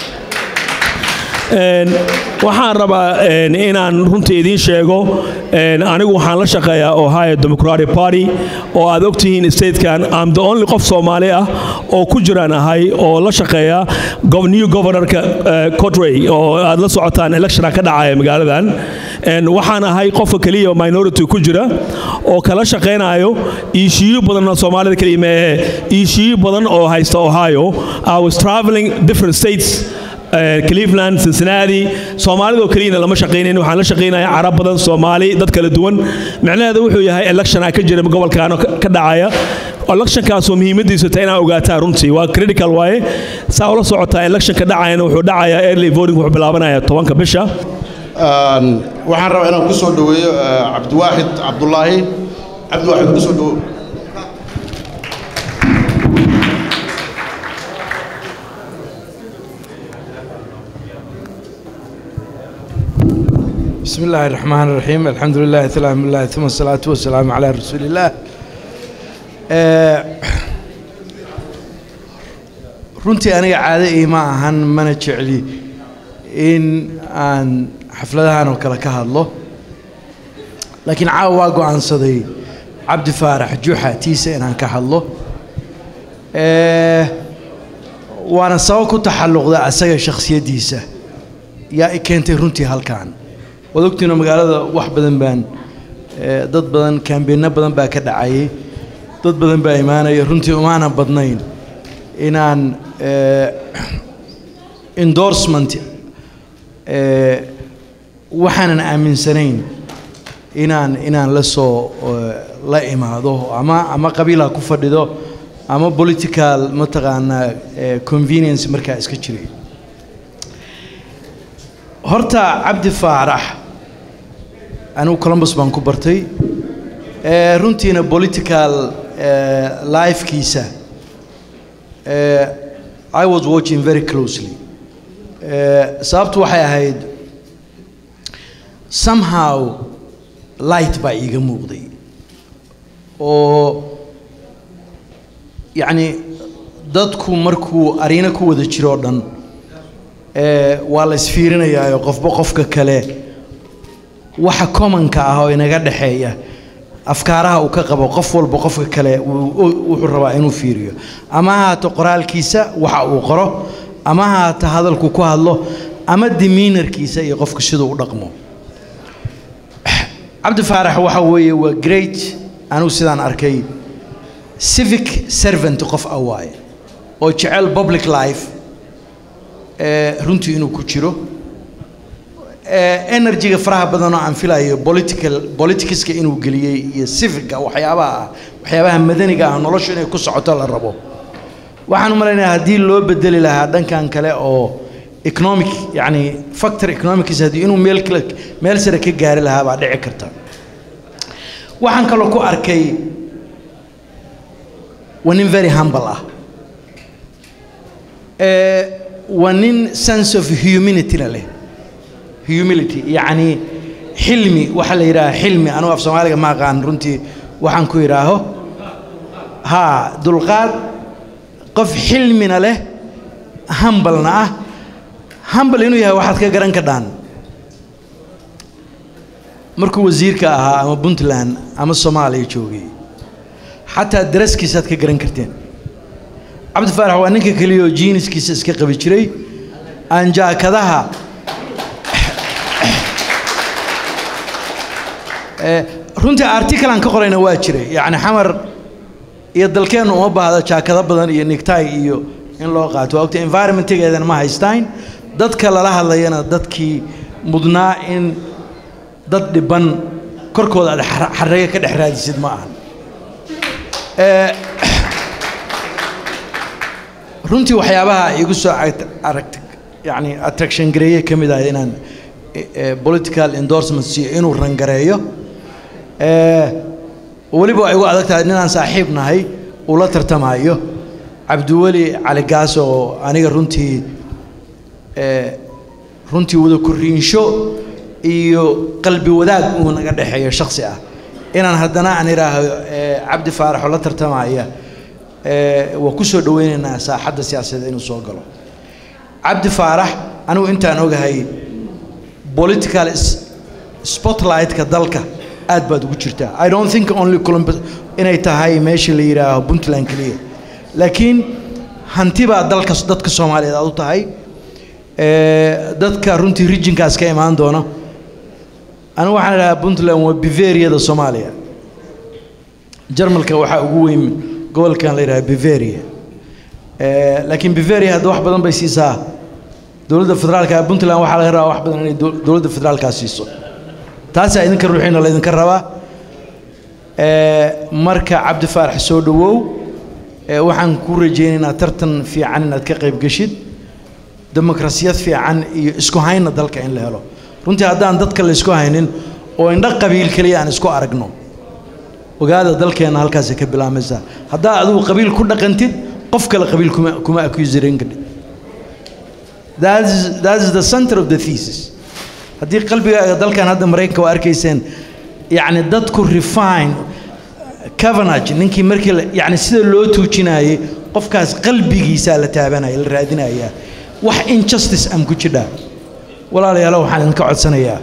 waxaan rabaa inaan runtii idin sheego anigu waxaan la shaqeeyaa Ohio Democratic Party oo aad ogtihiin state-kan I'm the only qof Soomaali ah oo ku jiraan ahay oo la shaqeeya new governor-ka Cotray oo aad la socotaan election ka dhacaya magaaladan waxaan ahay qof kaliya minority ku jira oo kala shaqeynayo issue badan oo Soomaalida kaliya ma issue badan oo haysta Ohio I was traveling different states Cleveland Cincinnati Soomaalidu kaliya lama shaqeynayno waxaan la shaqeynayaa Arab badan Soomaali dad kala duwan macnaheedu wuxuu yahay election ka jira gobolkan ka dhacaya election kaas oo muhiimadiisu tahay inaan ogaataa runtii waa critical way saa ula socotaa election ka dhacayna wuxuu dhacayaa early voting wuxuu bilaabanayaa tobanka bisha waxaan rabaa inaan ku soo dhaweeyo Cabdiwaahid Cabdullaahi Cabdiwaahid ku soo dhaweeyo بسم الله الرحمن الرحيم الحمد لله سلام الله ثم الصلاة والسلام على رسول الله runtii aniga caado ima ahan mana jecli in aan xafladahan oo kale ka hadlo laakiin caawa waa go'aansaday Cabdi Faarax Juxa tiisa inaan ka hadlo waana sabab ku taxalluqda asaga shakhsiyadiisa yaa keentay runtii halkaan wadogtiina magaalada wax badan baan dad badan campaign badan baa ka dhacayay dad badan baa imaanaya runtii umaana badnayn inaan endorsement waxaanan aaminsanayn inaan inaan la soo la imaado ama ama qabiilha ku fadhido ama political mataqaanaa convenience markaa iska jiray horta cabdi faarax anigu Columbus baan ku bartay ee runtiina political life kiisa ee I was watching very closely ee sababtu waxay ahayd somehow light baa iiga muuqday oo يعني dadku markuu arina ku wada jiro dhan ee waa la isfiirinayaa qofba qofka kale waxa common ka ah oo inaga dhaxeeya afkaaraha uu ka qabo qof walba qofka kale wuxuu rabaa inuu fiiriyo ama haato qoraalkiisa waxa uu qoro ama haato hadalku ku hadlo ama demeanorkiisa iyo qofka sidoo u dhaqmo Cabdi Faarax waxa weeye waa great anu sidaan arkay civic servant qof awaay oo jecel public life ee runtii inuu ku jiro ee energy faraha badan oo aan filayo political politics ka inuu galiyay iyo civic waxyaabaha waxyaabaha madaniga ah nolosha inay ku socoto la rabo waxaan u maleynayaa hadii loo bedeli lahaa dhankan kale oo economic yani factor economics hadii inuu meel kale meel sare ka gaari lahaa baa dhici karta waxaan kale ku arkay one very humble ah eh one sense of humanity leh humility yani xilmi waxa la yiraahdo xilmi anu af Soomaaliga ma aqaan runtii waxaan ku yiraahdo ha dulqaad qof xilmina leh humble na ah humble inuu yahay waxaad ka garan ka dhaan markuu wasiirka ahaa ama Puntland ama Soomaaliya joogay حتى درس كيسات كجرن كرتين عبد الفارح وأنك كليو جينس كيس كقبل شري أنجا كذاها رنت أرتيكل عن كقرين واجري يعني حمر يدل كانوا وبا هذا شا كذا بدن ينكتاي يو إن لقات وقت environment تيجي ما هايستاين ضد كلا لها اللي أنا ضد كي مدنا إن ضد بن كركود على حرية كده حراج سيد معه runtii waxyaabaha igu soo aragtay yani attraction gareeyay kamid ah inaan political endorsement si inuu rangareeyo ee waliba ay ugu adagtahay inaan saaxiib nahay oo la tartamayo Cabdiwali Cali Gaas oo aniga runtii ee runtii wada kuriinsho iyo qalbi wadaag uu naga dhaxeeyo shakhsi ah inaan haddana aan iraaho Cabdi Faarax la tartamaya ee waa ku soo dhaweynaa saaxadda siyaasadeed inuu soo galo Cabdi Faarax anigu intaan ogahay political spotlight ka dalka aad baad ugu jirtaa I don't think only Columbus inay tahay meesha la yiraahdo Puntland kaliya laakiin hanti baa dalka dadka Soomaaliyeed aad u tahay ee dadka runtii regionkaas ka imaan doona أنا واحد على بنتلان وبيفيريا ده الصومالية جرمال كواحد قوي قول كان ليرها بيفيريا أه لكن بيفيريا هذا واحد بدن بيسيسها دولة الفدرال كا بنتلان واحد غيرها واحد بدن دولة الفدرال كاسيسو تاسع إذا كان روحين الله إذا كان روا أه مركا عبد الفارح سودو أه وحن كورجينا ترتن في عنا كقيب قشيد ديمقراطيات في عن اسكو هاينا دلك إن لهلو runtii haddaan dadka la isku haynin oo indha qabiil kaliya aan isku aragno ogaada dalkeena halkaas ka bilaameysa hadaa adigu qabiil ku dhaqantid qof kale qabiil kuma kuma accusing kadib that is that is the center of the thesis hadii qalbigaaga dalkan hadda Mareykanka waa arkayseen yani dadku refine covenant ninkii markii yani sida loo tuujinayay qofkaas qalbigiisa la taabanaya la raadinaya wax injustice am ku jira ولا لا لو حنا نقعد سنة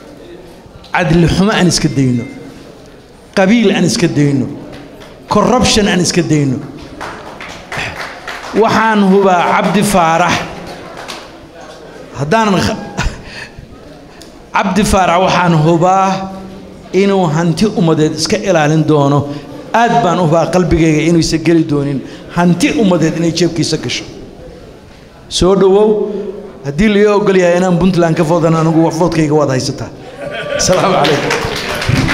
عدل حما أنس كدينه قبيل أنس كدينه corruption أنس كدينه وحان هو عبد فارح هدان عبد فارح وحان هو إنه هنتي أمدد إسك إلى لندونه أدبان هو قلبي إنه يسجل دونين هنتي أمدد إنه يجيب كيسكش سودو هدي اللي يقول يا أنا بنتلان كفوضنا نقول وفوض كي قواد هاي ستة السلام عليكم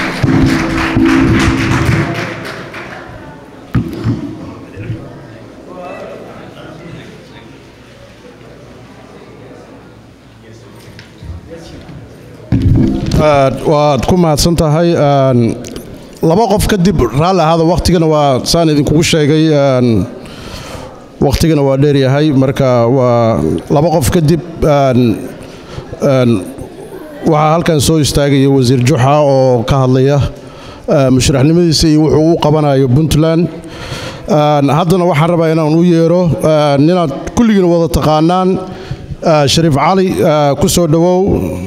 waad ku mahadsan tahay laba qof kadib raalli ahaada waqtigana waa saan idinkugu sheegay waqtigana waa dheer yahay marka waa laba qof kadib waxaa halkan soo istaagaya wasiir Juxa oo ka hadlaya musharaxnimadiisa iyo wuxuu u qabanayo Puntland haddana waxaan rabaa inaan u yeero ninaad kulligiin wada taqaanaan Shariif Cali ku soo dhawow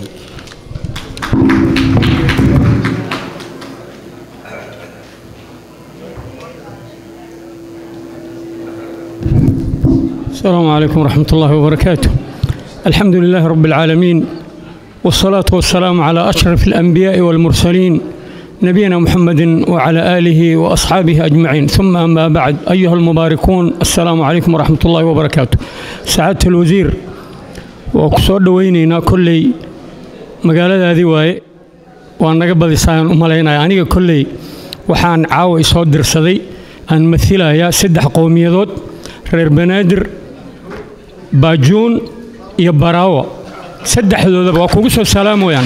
السلام عليكم ورحمة الله وبركاته. الحمد لله رب العالمين والصلاة والسلام على أشرف الأنبياء والمرسلين نبينا محمد وعلى آله وأصحابه أجمعين ثم أما بعد أيها المباركون السلام عليكم ورحمة الله وبركاته. سعادة الوزير وكسور دوينينا كلي مقالة هذه واي وأنا قبل سايان أمالينا يعني كلي وحان عاوي صدر صدي أن مثلها يا سدح قومية ضد رير بنادر باجون يبراوة سدح ذو وكوكس السلام ويان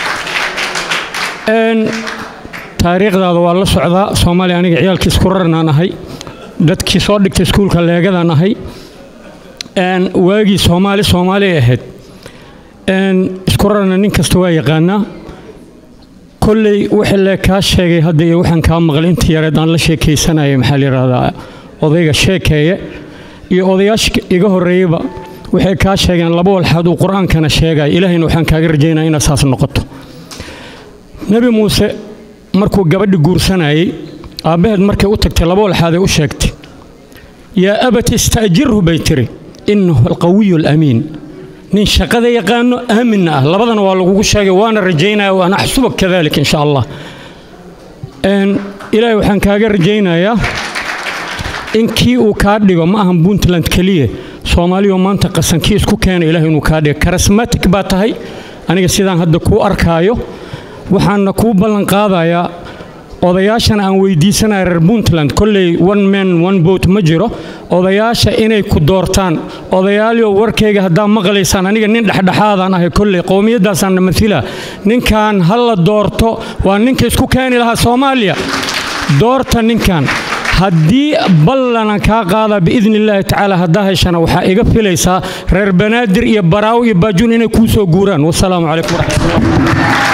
إن تاريخ ذا والله صعداء صومالي يعني عيال كسكررنا نهاي دت كسودك تسكول كلاجة نهاي إن واجي صومالي صومالي أهد إن سكررنا نكستوا يقانا كل وحلا كاش شيء هذا وحن كام مغلين تيارد عن الشيء كيسنا يمحلي هذا وضيق الشيء كيه يقضياش يجاه الريبة وحي كاش شيء لبوا الحد وقرآن كان الشيء إلهي نوحن كاجر جينا إن أساس النقطة نبي موسى مركو قبل جورسنا أي أبهد مركو وتك لبوا الحد وشكت يا أبت استأجره بيتري إنه القوي الأمين نين شقة يقانو أهمنا لبضنا والله شيء وأنا رجينا وأنا أحسبك كذلك إن شاء الله إن إلهي وحن كاجر جينا يا إنكي وكادي وما هم بونتلاند كليه سومالي ومنطقة سنكيس كو كان إلهي وكادي كرسماتك باتهاي أنا قصيدان هذا كو أركايو وحنا كو بلنقاضا يا odayaashan aan weydiisanay reer Puntland kulli one man one vote ma jiro odayaasha inay ku doortaan odayaaliyo warkayga hadaa maqlaysaan aniga nin dhaxdhaxaadaan ahay kulli qowmiyadaasaan mathiila ninkan hal la doorto waa ninka isku keeni lahaa Soomaaliya doorta ninkan haddii ballana ka qaada biidnillaahi tacaala hadaa heshana waxa iga filaysaa reer Banaadir iyo Baraaw iyo Baajuun inay ku soo guuraan wassalaamu calaykum waraxmatullaah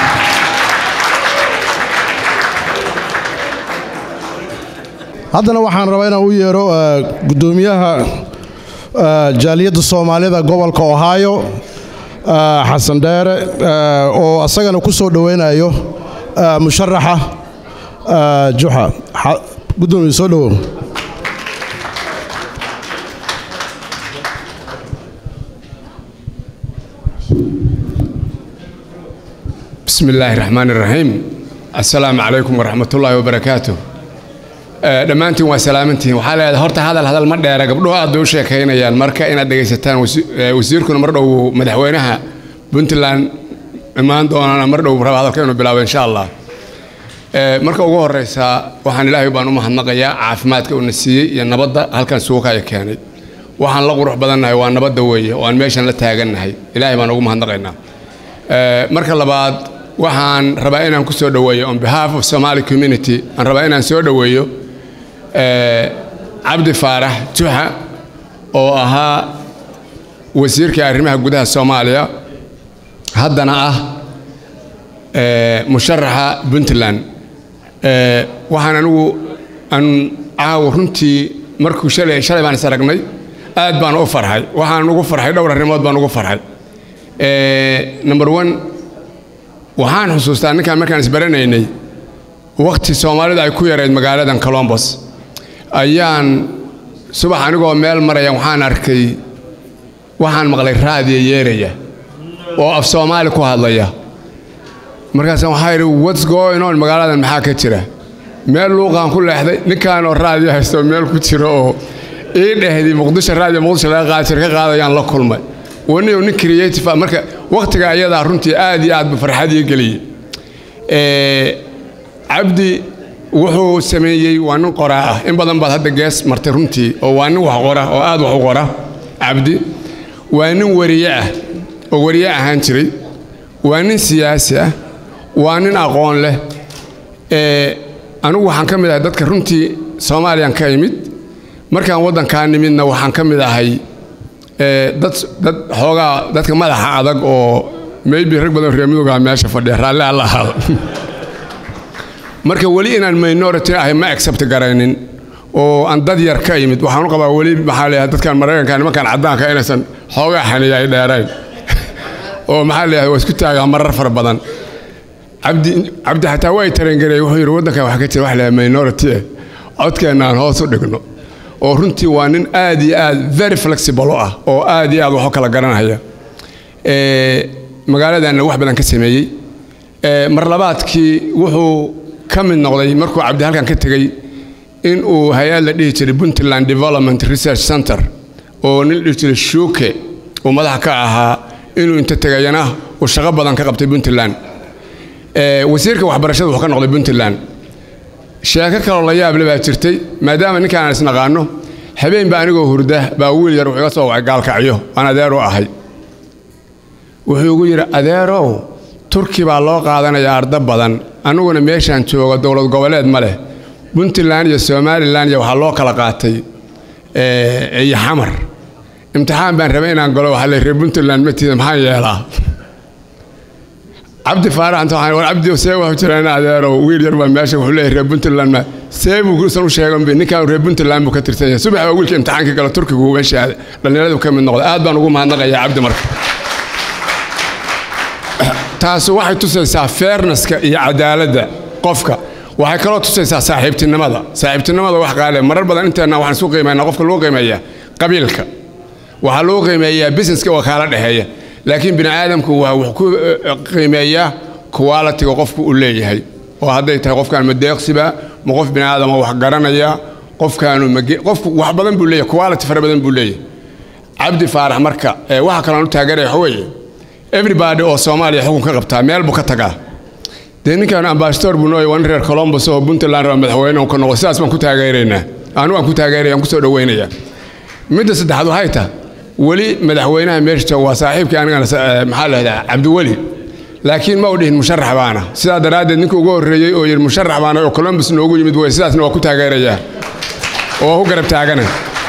haddana waxaan rabaa inaan u yeero gudoomiyaha jaaliyadda Soomaalida gobolka Ohio Xasan Dheere oo asagana ku soo dhaweynayo musharaxa Juxa gudoomiye soo dhawow بسم الله الرحمن الرحيم السلام عليكم ورحمة الله وبركاته dhammaantiin waa salaamantiin waxaa leedahay horta hadal hadal ma dheera gabdhuhu aad u sheekaynayaan marka inaad dhageysataan wasiirkuna mar dhow madaxweynaha Puntland imaan doonana mar dhow raba hadalka inuu bilaabo insha Allah marka ugu horeysa waxaan Ilaahay baan u mahadnaqayaa caafimaadka uu nasiiyay iyo nabadda halkan suuqa ay keenay waxaan la qurux badannahay waa nabadda weeye oo aan meeshan la taagannahay Ilaahay baan ugu mahadnaqaynaa marka labaad waxaan rabaa inaan ku soo dhaweeyo on behalf of Somali community aan rabaa inaan soo dhaweeyo Cabdi Faarax Juxa oo ahaa wasiirka arrimaha gudaha Soomaaliya haddana ah musharaxa Puntland waxaan anigu aan caaw runtii markuu shalay shalay baan saragnay aad baan u farxay waxaan ugu farxay dhowr arrimood baan ugu farxay number one waxaan xusuustaa ninkaan markaan isbaranaynay waqti Soomaalida ay ku yareed magaaladan Columbus ayaan subax anigoo meel maraya waxaan arkay waxaan maqlay raadiyo yeeraya oo af Soomaali ku hadlaya markaas waxaan yiri what's going on magaaladan maxaa ka jira meel luuqan ku leexday ninkaan oo raadiyo haysto meel ku jiro oo ii dhahdii Muqdisho raadiyo Muqdisho laga qaad ka qaadayaan la kulmay waniyo nin creative marka waqtiga ayada runtii aad iyo aad farxad ii galiyay ee Cabdi wuxuu sameeyay waa nin qoraa ah in badan baad hadda gees martay runtii oo waa nin wax qora oo aad wax u qora Cabdi waa nin wariye ah oo wariye ahaan jiray waa nin siyaasi ah waa nin aqoon leh anigu waxaan ka mid ahay dadka runtii Soomaaliyan ka yimid markaan waddankaan nimidna waxaan ka mid ahay dad dad xoogaa dadka madaxa adag oo maybe rag badan reer midowga meesha fadhiya raalli alla ahaado marka wali inaan minority ahay ma accept garaynin oo aan dad yar ka yimid waxaan u qabaa wali maxaa leeyahay dadkan Mareykanka nimankan cadaanka inaysan xoogaa xaniya ay dheereen oo maxaa leeyahay waa isku taagaa marar fara badan cabdi cabdi hataa way tareen garay wuxuu yiri waddankan waxa ka jira wax leeyahay minority codkeena aan hoos u dhigno oo runtii waa nin aad iyo aad very flexible ah oo aad iyo aad wax kala garanaya ee magaaladana wax badan ka sameeyay ee mar labaadkii wuxuu ka mid noqday markuu cabdi halkan ka tagay in uu hay'ad la dhihi jiray Puntland Development Research Center oo nin dhihi jiray Shuke oo madax ka ahaa inuu inta tagayana oo shaqo badan ka qabtay Puntland ee wasiirka waxbarashada wuxuu ka noqday Puntland sheeko kale la yaab leh baa jirtay maadaama ninkaan isna qaano habeen baa anigoo hurda baa wiil yar wuxuu soo wacay gaalkacyo aan adeero ahay wuxuu ugu yiri adeero Turki baa loo qaadanayaa arda badan anuguna meeshaan joogo dawlad goboleed ma leh Puntland iyo Somaliland iyo waxa loo kala qaatay ee ay xamar imtixaan baan rabay inaan galo waxa la reer Puntland matiida maxaa yeelaa عبد فارع أنت وحنا عبد وسيوا وجرنا هذا وير يربى ماشي وحلاه ربنت لنا سيب وكسروا شيء بينك ربنت لنا مكتر ثانية سبع أقول كم امتحانك قال تركي هو ماشي هذا لأن هذا كم من نقطة أدبا نقوم هذا يا عبد مرك تاسو واحد تسلسل فيرنس يا عدالة قفك واحد كلا تسلسل صاحبة النماذج صاحبة النماذج واحد قال مرة بدل أنت أنا واحد سوقي ما نقفك الوقي ما هي قبيلك وحلوقي ما هي بيزنس كوكالة هي لكن بني آدمك هو قيمية كواليتي وقفك وليه هي وهذا يتقف كان مديق سبا مقف بني آدم هو حجرنا يا قف كانوا مجي قف واحد بدن بوليه كواليتي فرق بدن بوليه عبد فارح مركا واحد كانوا تاجري حوي everybody أو سومالي حكم كقبتها ميل بكتجا دين كان أمباشتور بنوي وانرير كولومبوس أو بنتلان رام بحوينا وكنا وساس ما كنت تاجرينا أنا ما كنت تاجري أنا كنت دوينيا مدة سد هذا هايته ولي مدحوينها ميرشتا وصاحب كان أنا محل هذا عبد الولي لكن ما وديه المشرح بانا سيدا راد نكو جو الرجال أو المشرح بانا أو كولومبوس نوجو يمد ويساس نوكو تاجريا وهو قرب تاجنا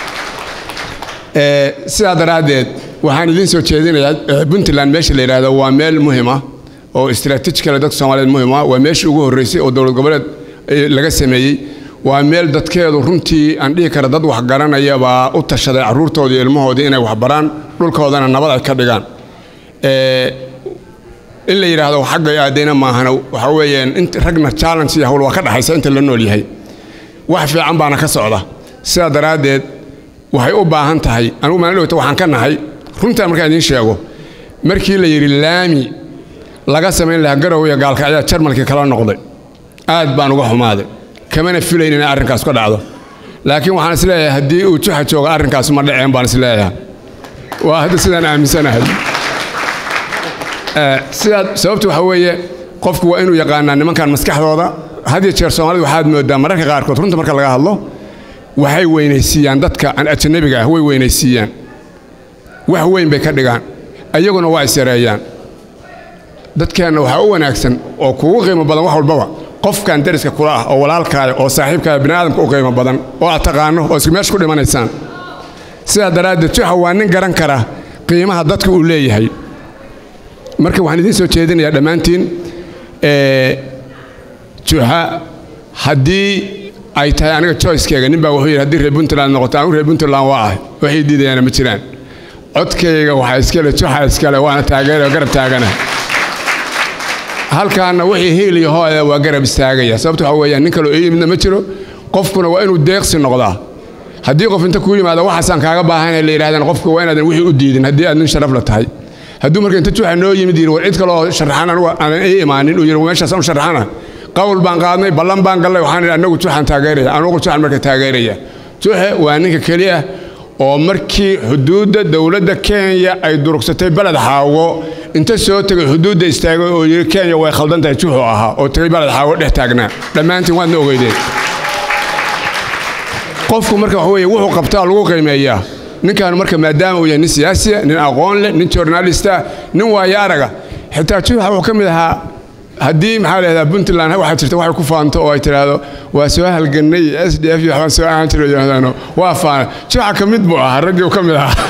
سيدا راد وحنا دين سو تشيدين بنتلان ماشي اللي هذا هو ميل مهمة أو استراتيجية لدك الصوماليين مهمة وماشي جو الرئيسي أو دولة قبلت لقى سمي وميل dadkeedu runtii aan dhigi kara dad wax garanaya baa u tashaday caruurtoodii ilmahoodii inay wax baraan dhulkoodana nabad ay ka dhigaan ee in la yiraahdo xagga aadayna ma ahana waxa weeyaan inta ragna challenge iyo hawl waa ka dhaxaysa inta la nool yahay wax fiican baana ka socda sida daraadeed waxay u baahan tahay anigu ma leeyahay waxaan ka nahay runtii markaan idin sheego markii la yiri laami laga sameyn lahaa garow iyo gaalka ayaa Jarmalka kala noqday aad baan uga xumaaday كمان فيلين إن أرنكاس كذا عضو لكن وحنا سلاها هدي وتشوح شوق أرنكاس مرة عين بان سلاها واحد سنة عام سنة هذي سيد سببته حويه قفك وإنه يقانا إن من كان مسكح هذا هذه الشيء سوالي واحد مودة مرة كغار كتر أنت مرة لقاه الله وهاي وين يسيان دتك عن أجنبي جا هو وين يسيان وهو وين بكردجان أيقون واعي سريان دتك أنه هو ناكسن أو كوغي مبلا واحد البوا قف كان درس كقراء أو ولالك أو صاحبك بني آدم كوغي مبلا أو أتقانه أو سماش كل ما نسان سيد دراد تحوانين قرن كره قيمة دتك أوليه هاي marka waxaan idin soo jeedinayaa dhamaantiin ee juha hadii ay tahay aniga choice-kayga nin baa wuxuu yiri hadii reer Puntland noqoto aan reer Puntland waa ah waxay diidayaan ma jiraan codkayga waxa iska leh juha iska leh waana taageero garab taagana halkaana wixii heeliyo hooyada waa garab istaagaya sababtoo waxa weeyaan nin kale oo iimna ma jiro qofkuna waa inuu deeqsi noqdaa hadii qof inta ku yimaado waxaan kaaga baahan in la yiraahdaan qofku waa inaadan wixii u diidin hadii aad nin sharaf la tahay hadduu marka inta juuxa noo yimid yiri war cid kale oo sharaxan aan ay imaanin oo yiri meeshaas aan sharaxana qawl baan qaadnay ballan baan galay waxaan anagu juuxan taageeraya anagu juuxan marka taageeraya juuxa waa ninka kaliya oo markii xuduudda dawladda Kenya ay durugsatay balad xaawo inta soo tagay xuduudda istaagay oo yiri Kenya way khaldan tahay juuxu ahaa oo tagay balad xaawo dhex taagnaa dhamaantiin waad ogeydeen qofku marka waxa weeye wuxuu qabtaa lagu qiimeeyaa ninkan marka maadaama uu yahay nin siyaasi nin aqoon leh nin journalist nin waaya araga xitaa juuxa wuxuu kamid ahaa haddii maxaa la yidhahdaa puntland waxaa jirta waxay ku faanto oo ay tidhaahdo waa soo halgannay s d f iyo waxbaan soo ahaan jiro yidhahdaano waa faana juxa ka mid buu ahaa raggii ka mid ahaa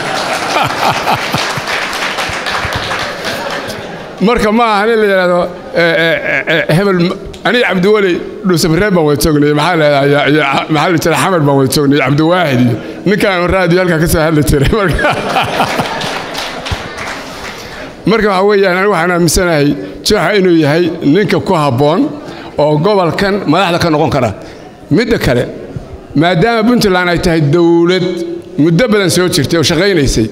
marka ma aha in la yidhahdo hebel aniga cabdiweli dhuusabareeb baan wada joognay maxaa la yidhahdaa maxaa la jira xamar baan wada joognay cabdiwaahid iyo ninkaan raadiyo halkaa ka soo hadli jiray marka marka waxa weeyaan anigu waxaan aaminsanahay juxa inuu yahay ninka ku habboon oo gobolkan madaxda ka noqon kara midda kale maadaama puntland ay tahay dowlad muddo badan soo jirtay oo shaqaynaysay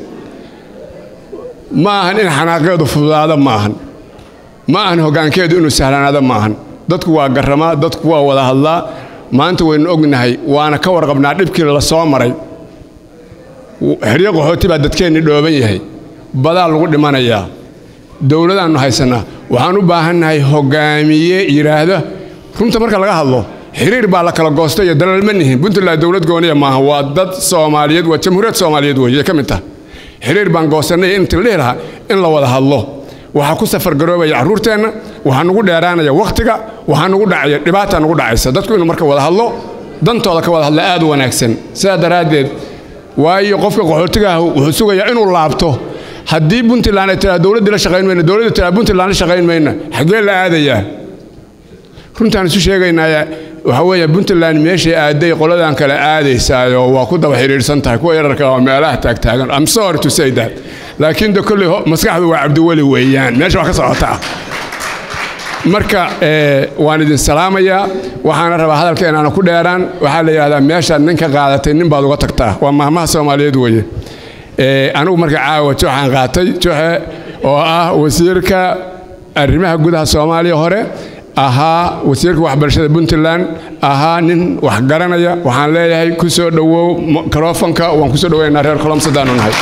ma ahan in xanaaqeedu fududaada ma ahan ma ahan hoggaankeedu inuu sahlanaada ma ahan dadku waa garramaa dadku waa wada hadlaa maanta waynu ognahay waana ka warqabnaa dhibkii la soo maray xeryo qaxooti baa dadkeennii dhooban yahay badaa lagu dhimanayaa dowladaannu haysanaa waxaan u baahannahay hoggaamiye yidhaahda runta marka laga hadlo xiriir baa la kala goostay iyo dalal ma nihin puntland dowlad gooniya maaha waa dad soomaaliyeed waa jamhuuriyad soomaaliyeed weeye ka mid tahay xiriir baan goosannay intii la dhihi lahaa in la wada hadlo waxaa ku safar garoobaya carruurteenna waxaa nugu dheeraanaya wakhtiga waxaa nugu dhacaya dhibaataa nugu dhacaysa dadku inuu marka wada hadlo dantooda ka wada hadla aad u wanaagsan sidaa daraaddeed waayo qofka qaxootiga ah wuxuu sugayaa inuu laabto haddii puntland ay tiraa dowladdii la shaqayn mayna dowladda tiraa puntland la shaqayn mayna xaggee la aadayaa runtaan isu sheegaynaya waxa weeye puntland meeshay aaday qoladan kale aadaysaayo waa ku daba xiriirsan tahay kuwa yararka oo meelaha taagtaagan I'm sorry to say that laakiin de kulli maskaxdu waa cabdiweli weeyaan meesha wax ka socotaa marka waan idin salaamayaa waxaana rabaa hadalka inaanu ku dheeraan waxaa la yidhahdaa meeshaad ninka qaadatay nin baad uga tagtaa waa mahmaha soomaaliyeed weeye anigu marka caawa juxaan qaatay juxe oo ah wasiirka arrimaha gudaha soomaaliya hore ahaa wasiirka waxbarashada puntland ahaa nin wax garanaya waxaan leeyahay ku soo dhowow mikrofonka waan ku soo dhoweynaa reer colom sadaanu nahay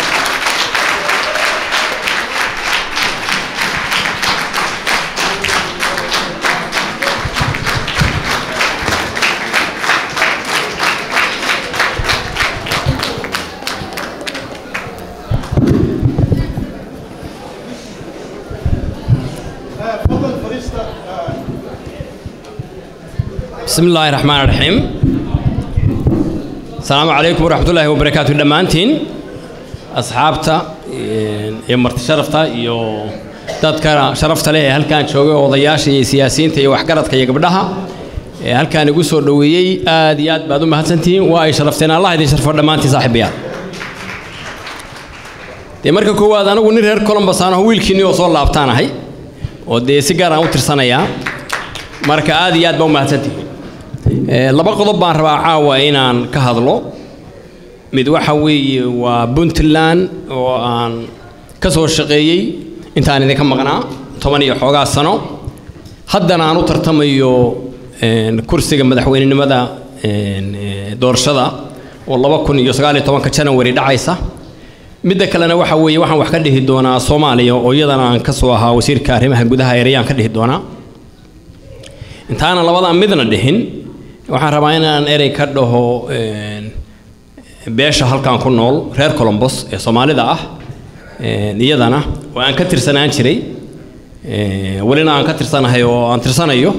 بسم الله الرحمن الرحيم السلام عليكم ورحمة الله وبركاته دمانتين أصحابتا يا مرت شرفتا يو تذكر شرفت لي هل كان شوقي وضياشي سياسيين تي وحكرت كي قبلها هل كان يقصوا دويي آديات بعد ما هتسنتين واي شرفتنا الله يدي شرف دمانتي صاحبيات دي مركا كواد أنا ونير هير كولم بس أنا هو الكيني وصل لابتانا هاي ودي سيجارة أوتر سنة يا مركا آديات بعد ما هتسنتين laba qodob baan rabaa caawa inaan ka hadlo mid waxa weeye waa puntland oo aan ka soo shaqeeyay intaan idinka maqnaa toban iyo xoogaa sano haddana aan u tartamayo kursiga madaxweynenimada doorashada oo laba kun iyo sagaal iyo tobanka January dhacaysa midda kalena waxa weeye waxaan wax ka dhihi doonaa Soomaaliya oo iyadana aan ka soo ahaa wasiirka arrimaha gudaha ee Eryaan ka dhihi doonaa intaana labada midna dhihin waxaan rabaa inaan erey ka dhaho beesha halkan ku nool reer Columbus ee Soomaalida ah iyadana oo aan ka tirsanaan jiray walina aan ka tirsanahay oo aan tirsanayo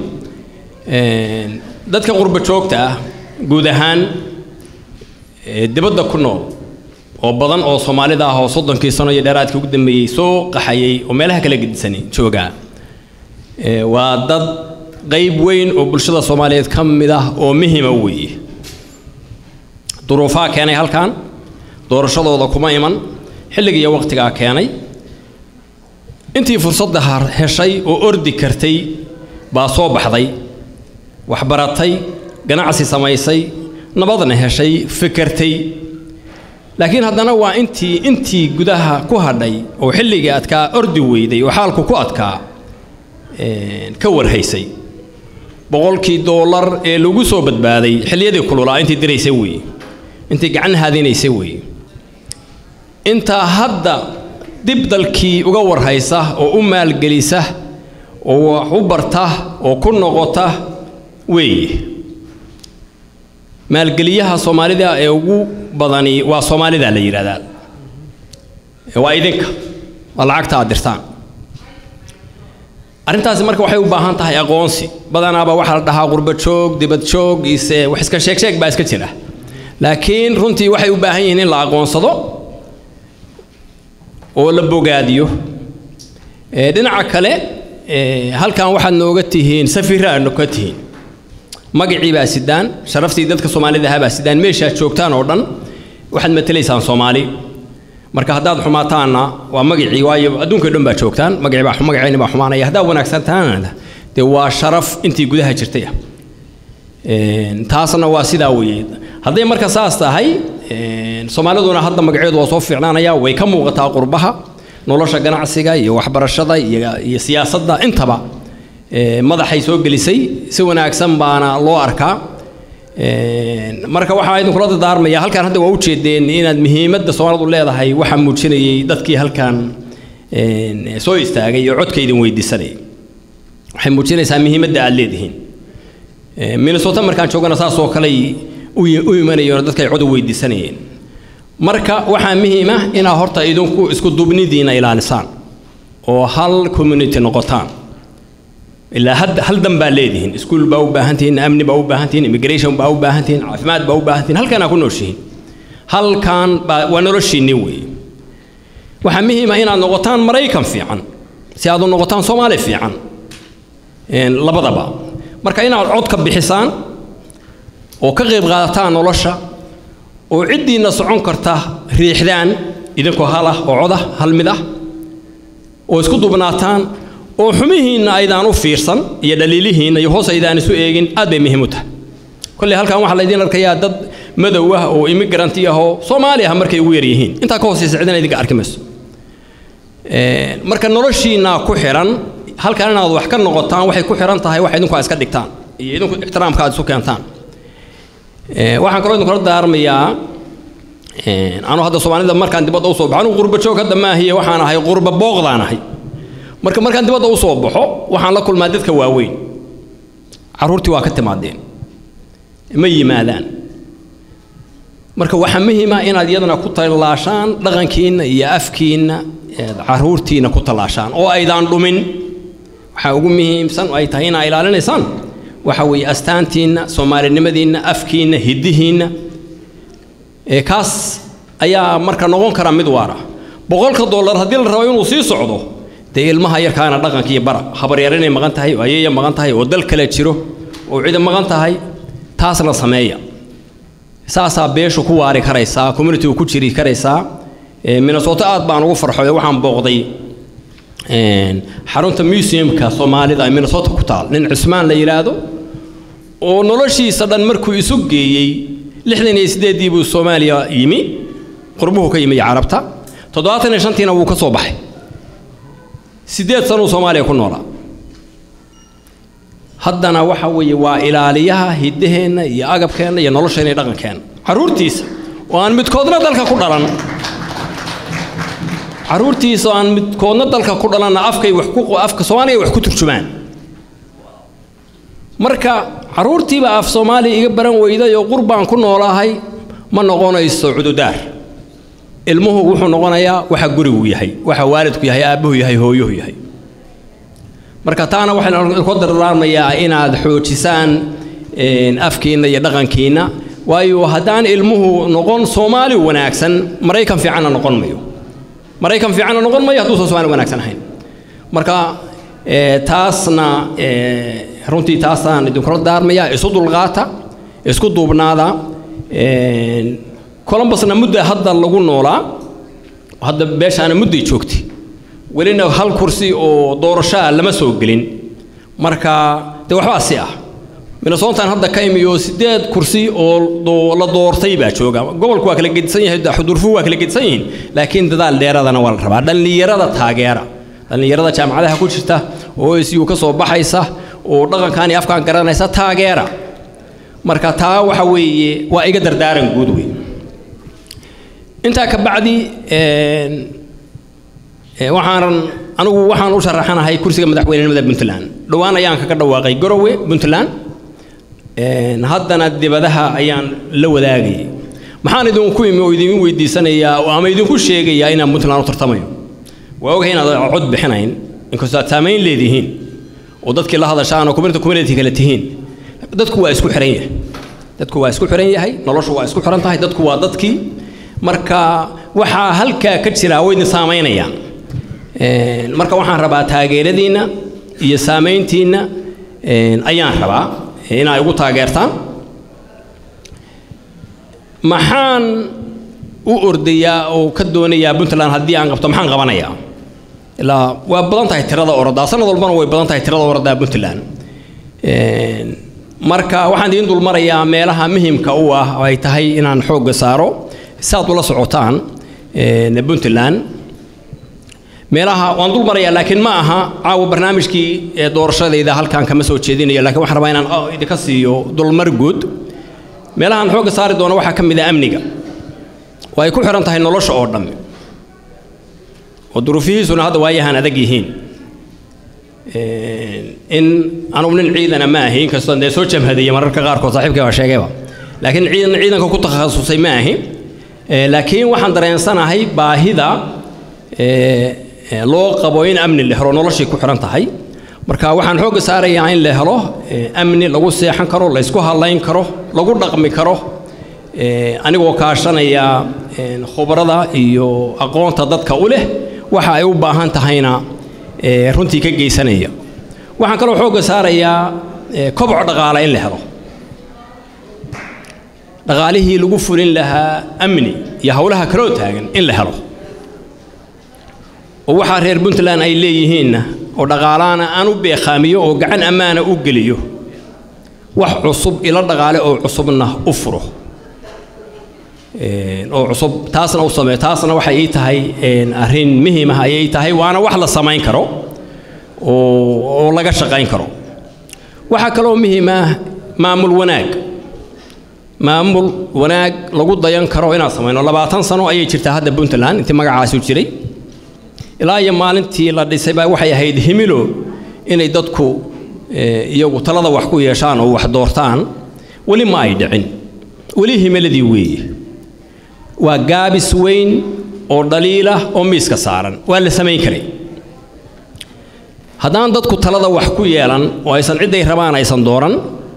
dadka qurba joogta ah guud ahaan dibadda ku nool oo badan oo Soomaalida ah oo soddonkii sano iyo dheeraadkii ugu dambeeyay soo qaxayay oo meelaha kala gedisanay jooga waa dad qayb weyn oo bulshada Soomaaliyeed ka mid ah oo muhiim ah weeye duruufaha keenay halkan doorashadooda kuma iman xilliga waqtiga keenay intii fursad heshay oo ordi kartay baa soo baxday wax baratay ganacsi samaysay nabadna heshay fikirtay laakiin haddana waa intii intii gudaha ku hadhay oo xilliga adka ordi weyday oo xaalku ku adkaa ka warhaysay boqolkii dollar ee lagu soo badbaaday xilliyadii kululaa intii diraysay weey intii gacan haadinaysay weey inta hadda dib dalkii uga warhaysa oo u maalgelisa oo wax u barta oo ku noqota weey maalgeliyaha Soomaalida ee ugu badani waa Soomaalida la yiraahdaa waa idinka waa lacagta aad dirtaan arrintaasi marka waxay u baahan tahay aqoonsi badanaaba waxa la dhahaa qurba joog dibad joog ise wax iska sheeg sheeg baa iska jira laakiin runtii waxay u baahan yihiin in la aqoonsado oo la bogaadiyo ee dhinaca kale ee halkan waxaad nooga tihiin safiiraan ka tihiin magacii baa sidaan sharaftii dadka Soomaalida ha baa sidaan meesha joogtaan oo dhan waxaad matalaysaan Soomaali marka haddaad xumaataana waa magacii waayo adduunka dhan baa joogtaan magacii baa magacayna baa xumaanaya haddaa wanaagsan taana de waa sharaf intii gudaha jirtay een taasna waa sidaa weeyay hadday marka saas tahay een Soomaaliduna hadda magaceedu waa soo fiicnaanaya way ka muuqataa qurbaha nolosha ganacsiga iyo waxbarashada iyo siyaasadda intaba ee madaxay soo gelisay si wanaagsan baana loo arkaa een marka waxa ay kula daarmaya halkan hadda waa u jeedeen inaad muhiimadda Soomaalidu leedahay waxa muujinayay dadkii halkan een soo istaagay iyo codkeydin weydiisanay waxay muujinaysaa muhiimadda aad leedihiin ee Minnesota markaan joogana saas oo kale u imanayeen dadka ay cod weydiisanayeen marka waxa muhiim ah in horta idinku isku duubnidiina ilaalisaan oo hal community noqotaan ilaa had hal dan baa leedihiin iskuul baa u baahantiin amni baa u baahantiin immigration baa u baahantiin caafimaad baa u baahantiin halkan ku nooshiin halkan waa noloshiinii weey waxa muhiim ah inaad noqotaan Mareykan fiican si aad u noqotaan Soomaali fiican een labadaba marka inaad cod ka bixisaan oo ka qayb qaadataan nolosha oo cidiina socon karta riixdaan idinku hala oo coda hal mid ah oo isku dubnaataan oo xumihiina aydan u fiirsan iyo dhaliilihiina iyo hoos aydan isu eegin aad bay muhiim u tahay kulli halkan waxa la idin arkayaa dad madow ah oo immigrant ah oo Soomaali ah markay ugu yar yihiin inta ka hooseysa cidina idinka arkimayso ee marka noloshiina ku xiran halkan inaad wax ka noqotaan waxay ku xiran tahay wax idinku iska dhigtaan iyo idinku ixtiraamka aad isu keentaan ee waxaan kaloo idinku daarmayaa ee anu hadda Soomaalida markaan dibadda u soo baxo anu qurba joog hadda ma ahiye waxaan ahay qurba booqdaan ahay marka markaan dibadda u soo baxo waxaan la kulmaa dadka waaweyn caruurtii waa ka timaadeen ma yimaadaan marka waxa muhiim ah inaad iyadana ku talaashaan dhaqankiina iyo afkiina caruurtiina ku talaashaan oo aydan dhumin waxa ugu muhiimsan ay tahay in ay ilaalinaysaan waxa weey astaantiina Soomaalinimadiina afkiina hidihiina ee kaas ayaa marka noqon kara mid waara boqolka dollar hadii la rabo inuu sii socdo de ilmaha yarkaana dhaqankii bara habar yarinay maqan tahay oo ayay maqan tahay oo dal kale jiro oo cid maqan tahay taas la sameeya saasa beeshu ku waari karaysa community ku jiri karaysa ee Minnesota aad baan ugu farxay waxaan booqday een xarunta museumka Soomaalida ee Minnesota ku taal nin Cismaan la yiraahdo oo noloshiisa dhan markuu isu geeyay lixdan iyo siddeed buu Soomaaliya yimi qurbuhu ka yimi Carabta toddobaatan iyo shan tiina wuu ka soo baxay sideed sano Soomaaliya ku noolaa haddana waxa weeye waa ilaaliyaha hidaheena iyo agabkeena iyo nolosheena iyo dhaqankeena caruurtiisa oo aan midkoodna dalka ku dhalan caruurtiisa aan midkoodna dalka ku dhalan afkay wax ku afka Soomaaliya wax ku turjumaan marka caruurtiiba af Soomaaliya iga baran weyday oo qurbaan ku noolahay ma noqonayso cududaar ilmuhu wuxuu noqonayaa waxa gurigu yahay waxa waalidku yahay aabuhu yahay hooyuhu yahay marka taana waxaan ku dardaarmayaa inaad xoojisaan een afkiina iyo dhaqankiina waayo hadaan ilmuhu noqon Soomaali wanaagsan Mareykan fiican noqon mayo Mareykan fiican noqon mayo haduu Soomaali wanaagsan ahayn marka ee taasna ee runtii taasaan idin kula daarmayaa isu dulqaata isku duubnaada een Columbusna muddo hadda lagu noolaa hadda beeshaana muddo joogtay welina hal kursi oo doorasho lama soo gelin marka de waxba si ah Minnesota hadda ka imiyo sideed kursi oo la doortay baa jooga gobolku waa kala gedsan yahay xudurfu waa kala gedsan yihiin laakiin dadaal dheeradana waa la rabaa dhalinyarada taageera dhalinyarada jaamacadaha ku jirta oo S U ka soo baxaysa oo dhaqankan iyo afkaan garanaysa taageera marka taa waxa weeye waa iga dardaaran guud weey inta ka bacdi een waxaan anigu waxaan u sharaxanahay kursiga madaxweynenimada Puntland dhawaan ayaan ka dhawaaqay Garowe Puntland een haddana dibadaha ayaan la wadaagay maxaan idin ku imi oo idin weydiisanayaa ama idin ku sheegayaa inaan Puntland u tartamayo waa ogahay inaad cod bixinayn inkastoo taameyn leedihiin oo dadkii la hadashaan oo community community kala tihiin dadku waa isku xiran yahay dadku waa isku xiran yahay noloshu waa isku xiran tahay dadku waa dadkii marka waxa halka ka jira way saameynayaan ee marka waxaan rabaa taageeradiina iyo saameyntiina ee ayaan rabaa inay ugu taageertaan maxaan u ordayaa oo ka doonayaa Puntland haddii aan qabto maxaan qabanayaa ilaa waa badan tahay tirada orada sanad walbana way badan tahay tirada orada Puntland ee marka waxaan idin dul marayaa meelaha muhiimka u ah oo ay tahay inaan xoog saaro saad ula socotaan ee Puntland meelaha waan dul marayaa laakiin ma aha caawa barnaamijkii ee doorashadayda halkaan kama soo jeedinayo laakiin waxaan rabaa inaan idinka siiyo dulmar guud meelahan xoog saari doono waxa ka mid ah amniga way ku xiran tahay nolosha oo dhan oo duruufihiisuna hadda waayahan adag yihiin in aanu nin ciidana ma ahayn kastoo ay soo jamhadiyay mararka qaar kood saaxiibkay waa sheegayba laakiin ciidan ciidanka ku takhasusay ma ahayn laakiin waxaan dareensanahay baahida ee loo qabo in amni la helo noloshii ku xiran tahay marka waxaan xoog saarayaa in la helo amni lagu seexan karo la isku halayn karo lagu dhaqmi karo ee anigoo kaashanaya khibrada iyo aqoonta dadka u leh waxa ay u baahan tahayna ee runtii ka geysanaya waxaan kaloo xoog saarayaa koboc dhaqaale in la helo dhaqaalihii lagu fulin lahaa amni iyo hawlaha kala taagan in la helo oo waxa reer Puntland ay leeyihiin oo dhaqaalaana aan u beeqaamiyo oo gacan amaana u geliyo wax cusub ila dhaqaale oo cusubna u furo ee oo cusub taasna u sameeyo taasna waxa ay tahay arrin muhiim ah ay tahay waana wax la sameyn karo oo oo laga shaqeyn karo waxa kale oo muhiim ah maamul wanaag maamul wanaag lagu dayan karo inaan sameeyno labaatan sano ayay jirtaa hadda Puntland intii magacaas u jiray ilaa iyo maalintii la dhisay baa waxay ahayd himilo inay dadku iyagu talada wax ku yeeshaan oo wax doortaan wali ma ay dhicin wali himiladii weeye waa gaabis weyn oo dhaliila oo miiska saaran waa la sameyn karay haddaan dadku talada wax ku yeelan oo aysan ciday rabaan aysan dooran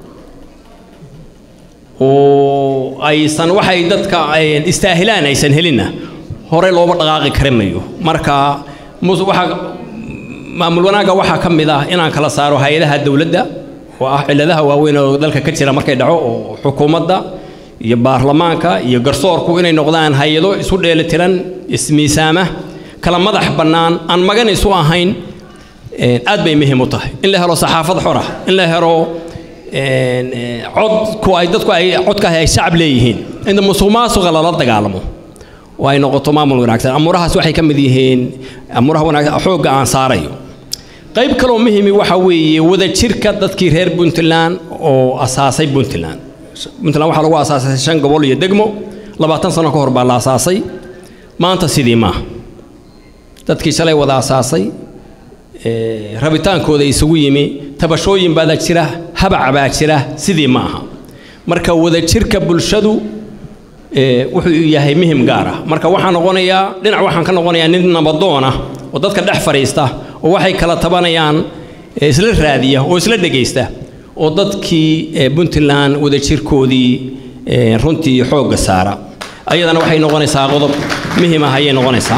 oo aysan waxay dadka ay istaahilaan aysan helina hore looba dhaqaaqi karamayo marka waxa maamul wanaaga waxa ka mid ah inaan kala saaro hay'adaha dawladda oo ah ciladaha waaweyn oo dalka ka jira markay dhaco oo xukuumadda iyo baarlamaanka iyo garsoorku inay noqdaan hay'ado isu dheelitiran ismiisaama kala madax bannaan aan magan isu ahayn aad bay muhiim u tahay in la helo saxaafad xor ah in la helo cod ku ay dadku ay codka ay shacab leeyihiin inta musuqmaasuqa la dagaalamo way noqoto maamul wanaagsan amurahaas waxay ka mid yihiin amuraha wanaagsan xooga aan saarayo qayb kale oo muhiim waxa weeye wada jirka dadkii reer Puntland oo asaasay Puntland Puntland waxa lagu asaasay shan gobol iyo degmo labaatan sano ka hor baa la asaasay maanta sidii ma dadkii shalay wada asaasay ee rabitaankooda isugu yimi tabashooyin baad jira habac baa jira sidii ma aha marka wada jirka bulshadu ee wuxuu yahay muhiim gaar ah marka waxaan noqonayaa dhinac waxaan ka noqonayaa nin nabadoon ah oo dadka dhex fariista oo waxay kala tabanayaan isla raadiya oo isla dhageysta oo dadkii Puntland wada jirkoodii runtii xoog saara ayadana waxay noqonaysaa qodob muhiim ah ayay noqonaysaa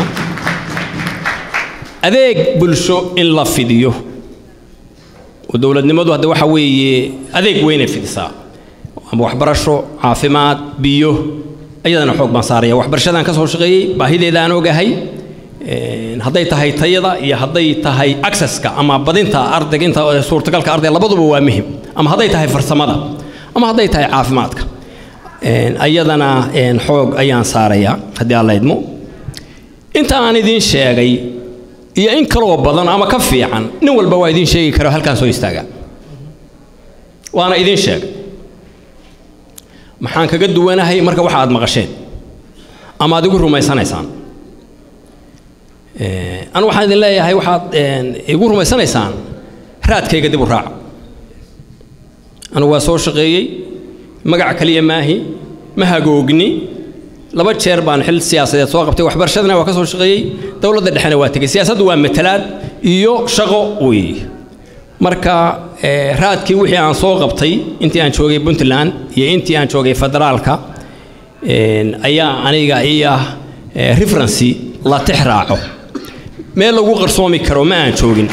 adeeg bulsho in la fidiyo oo dawladnimadu hadda waxa weeye adeeg weyn ay fidisaa ama waxbarasho caafimaad biyo ayadana xoog baan saaraya waxbarashadan ka soo shaqeeyay baahideeda aan ogahay ee haday tahay tayada iyo haday tahay accesska ama badinta ardayga inta suurtagalka arday labaduba waa muhiim ama haday tahay farsamada ama haday tahay caafimaadka ee ayadana een xoog ayaan saaraya hadii aan leedmo inta aan idin sheegay iyo in kale oo badan ama ka fiican nin walba waa idin sheegi karo halkaan soo istaaga waana idin sheegay maxaan kaga duwanahay marka waxa aad maqasheen ama aad igu rumaysanaysaan ee aan waxaan idin leeyahay waxaad igu rumaysanaysaan raadkayga dib u raac anu waa soo shaqeeyay magac kaliya maahi ma hagoogni laba jeer baan xil siyaasadeed soo qabtay waxbarashadana waa ka soo shaqeeyay dawladda dhexena waa tagay siyaasaddu waa matalaad iyo shaqo weey marka raadkii wixii aan soo qabtay intii aan joogay Puntland iyo intii aan joogay federaalka ayaa aniga iyo reference la tixraaco meel lagu qarsoomi karo ma aan joogin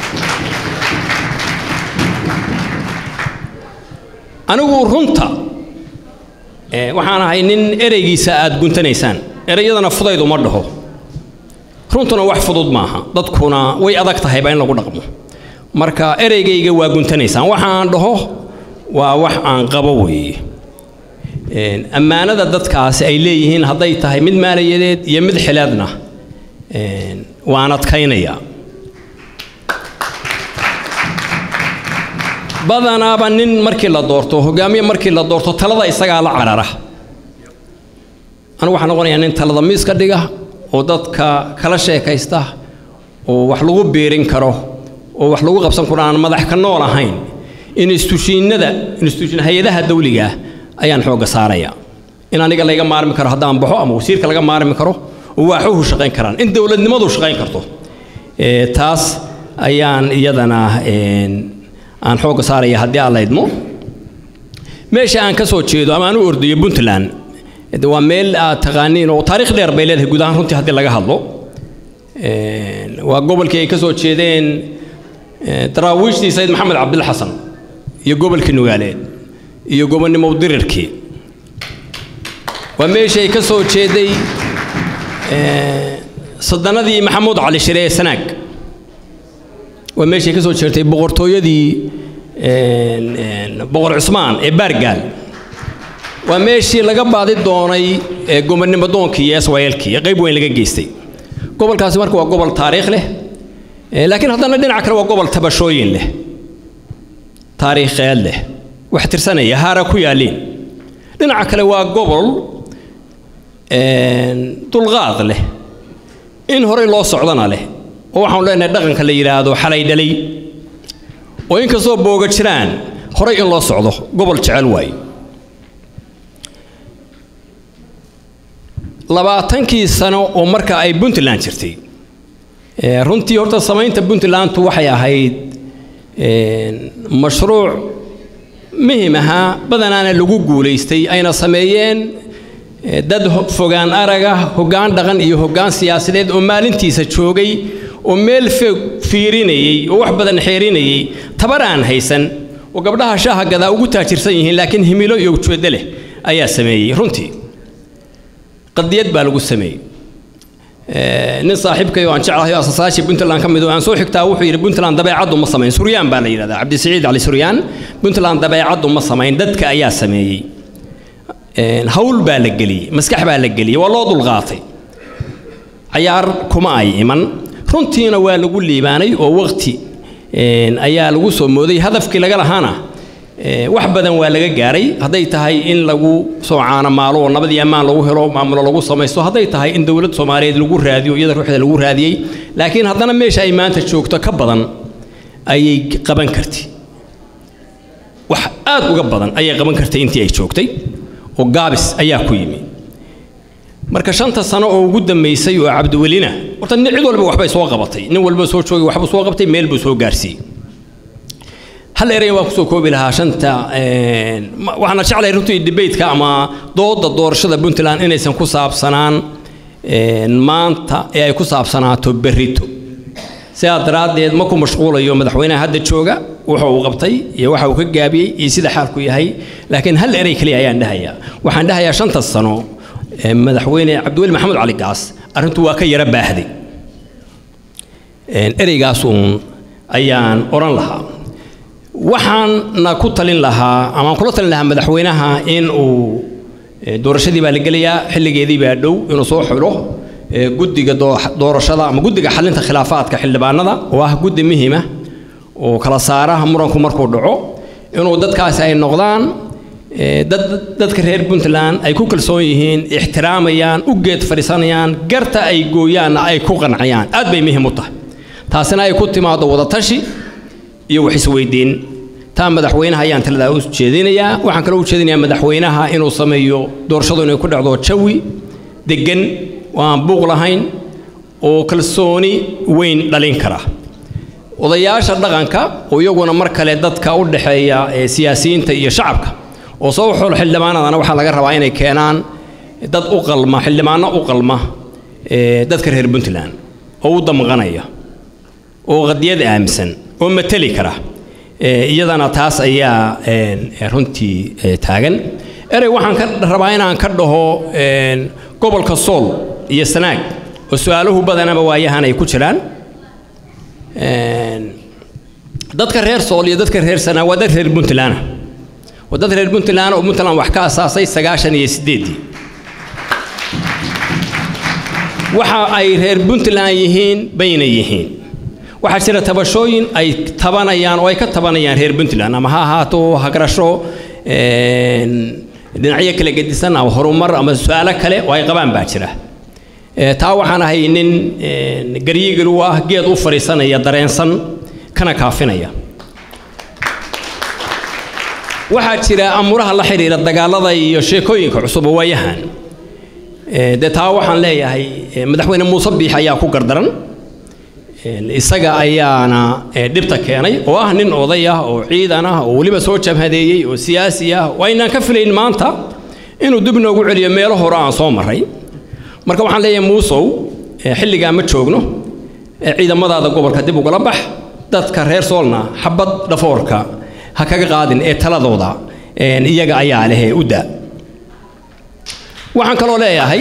anigu runta waxaan ahay nin ereygiisa aad guntanaysaan ereyadana fudayd uma dhaho runtuna wax fudud maaha dadkuna way adag tahay baa in lagu dhaqmo marka ereygayga waa guntanaysaan waxaan dhaho waa wax aan qabo weeye ammaanada dadkaasi ay leeyihiin hadday tahay mid maaliyadeed iyo mid xilaadna waan adkaynaya badanaaba nin markii la doorto hogaamiye markii la doorto talada isagaa la carara anigu waxaan noqonayaa nin talada miiska dhiga oo dadka kala sheekaysta oo wax lagu beerin karo oo wax lagu qabsan karo aan madax ka nool ahayn institutionada institution hay'adaha dawliga ayaan xooga saaraya in aniga laga maarmi karo haddaan baxo ama wasiirka laga maarmi karo oo waxu shaqayn karaan in dawladnimadu shaqayn karto ee taas ayaan iyadana een aan xooga saaraya haddii aan leedmo meesha aan ka soo jeedo ama aan u ordayo Puntland waa meel aad taqaaniin oo taariikh dheer bay leedahay guud ahaan runtii haddii laga hadlo een waa gobolkii ay ka soo jeedeen daraawiishtii Sayid Maxamed Cabdul Xasan iyo gobolkii Nugaaleed iyo gobonnimo dirirkii waa meesha ay ka soo jeeday ee sadanadii Maxamuud Cali Shiree Sanaag waa meesha ay ka soo jeertay boqortooyadii een een boqor Cusmaan ee Baargaal waa meeshii laga baadi doonay ee gobonnimo doonkii iyo Israa'iilkii qayb weyn laga geystay gobolkaasi marka waa gobol taariikh leh laakiin haddana dhinaca kale waa gobol tabashooyin leh taariikheed leh wax tirsanaya haara ku yaaliin dhinaca kale waa gobol een dulqaad leh in hore loo socdana leh oo waxaan leenahay dhaqanka la yiraahdo xalay dhalay oo in kasoo booga jiraan hore in loo socdo gobol jecel waay labaatankii sano oo marka ay Puntland jirtay ee runtii horta samaynta Puntland waxay ahayd een mashruuc muhiim ah badanaana lagu guuleystay ayna sameeyeen dad fogaan araga hoggaan dhaqan iyo hoggaan siyaasadeed oo maalintiisa joogay oo meel fiirinayay oo wax badan xeerinayay tabaraan haysan oo gabdhaha shaaha gada ugu taajirsan yihiin laakiin himilo iyo ujeeddo leh ayaa sameeyay runtii qadiyad baa lagu sameeyay ee nin saaxiibkay oo aan jeclahay asaasaashii Puntland ka mid oo aan soo xigtaa wuxuu yiri Puntland dabeecadu ma sameyn Suryaan baa la yiraahdaa Cabdi Saciid Ali Suryaan Puntland dabeecadu ma sameyn dadka ayaa sameeyay een hawl baa la geliyay maskax baa la geliyay waa loo dulqaatay ciyaar kuma ay iman runtiina waa lagu liibaanay oo waqti een ayaa lagu soo mooday hadafkii laga lahaana ee wax badan waa laga gaaray haday tahay in lagu soo caana maalo oo nabad iyo amaan lagu helo maamulo lagu sameeyo haday tahay in dawladda Soomaaliyeed lagu raadiyo iyada ruuxda lagu raadiyay laakiin haddana meesha ay maanta joogto ka badan ayay qaban kartay wax aad uga badan ayay qaban kartay intii ay joogtay oo gaabis ayaa ku yimi marka shanta sano oo ugu dambeysay oo Cabdiwelina horta nin cid walba waxbay soo qabatay nin walba soo joogay waxba soo qabtay meel buu soo gaarsiiyay hal erey waa ku soo koobi lahaa shanta een waxaana jeclahay runtii debate-ka ama dooda doorashada Puntland inaysan ku saabsanaan een maanta ee ay ku saabsanaato berrito sidaa daraadeed ma ku mashquulayo madaxweynaha hadda jooga wuxuu uu qabtay iyo waxa uu ka gaabiyay iyo sida xaalku yahay laakiin hal erey kaliya ayaan dhahayaa waxaan dhahayaa shanta sano madaxweyne Cabdiweli Maxamed Cali Gaas arintu waa ka yara baahday een ereygaas uun ayaan oran lahaa waxaan na ku talin lahaa ama kula talin lahaa madaxweynaha in uu doorashadii baa la gelayaa xilligeedii baa dhow inuu soo xulo guddiga doorashada ama guddiga xalinta khilaafaadka xildhibaanada oo ah guddi muhiim ah oo kala saara muranku markuu dhaco inuu dadkaas ay noqdaan dad dadka reer Puntland ay ku kalsoon yihiin ixtiraamayaan u geed fariisanayaan garta ay gooyaan ay ku qancayaan aad bay muhiim u tahay taasina ay ku timaado wada tashi iyo wax isweydiin taa madaxweynaha ayaan talada u jeedinayaa waxaan kale u jeedinayaa madaxweynaha inuu sameeyo doorashadu inay ku dhacdo jawi degan oo aan buuq lahayn oo kalsooni weyn dhalin kara odayaasha dhaqanka oo iyaguna mar kale dadka u dhaxeeya siyaasiyiinta iyo shacabka oo soo xul xildhibaanadana waxa laga rabaa inay keenaan dad u qalma xildhibaano u qalma dadka reer Puntland oo u damqanaya oo qadiyad aaminsan oo matali kara iyadana taas ayaa runtii taagan eray waxaan ka rabaa inaan ka dhaho gobolka Sool iyo Sanaag oo su'aaluhu badanaba waayahan ay ku jiraan dadka reer Sool iyo dadka reer Sanaag waa dad reer Puntland waa dad reer Puntland oo Puntland wax ka asaasay sagaashan iyo sideed waxa ay reer Puntland yihiin bayna yihiin waxa jira tabashooyin ay tabanayaan oo ay ka tabanayaan reer Puntland ama ha ahaato hagrasho een dhinacyo kala gedisan ama horumar ama su'aalo kale oo ay qabaan baa jira taa waxaan ahay nin gariyiga u ah geed u fariisanaya dareensan kana kaafinaya waxa jira amuraha la xiriira dagaalada iyo sheekooyinka cusub oo waayahan de taa waxaan leeyahay madaxweyne Muuse Biix ayaa ku gardaran isaga ayaana dhibta keenay oo ah nin oday ah oo ciidan ah oo waliba soo jabhadeeyay oo siyaasi ah waa inaan ka filayn maanta inuu dib noogu celiyo meelo hore aan soo maray marka waxaan leeyahay Muusow xilliga ma joogno ciidamadaada gobolka dib uga bax dadka reer Soolna xabad dhafoorka ha kaga qaadin ee taladooda iyaga ayaa leh u daa waxaan kaloo leeyahay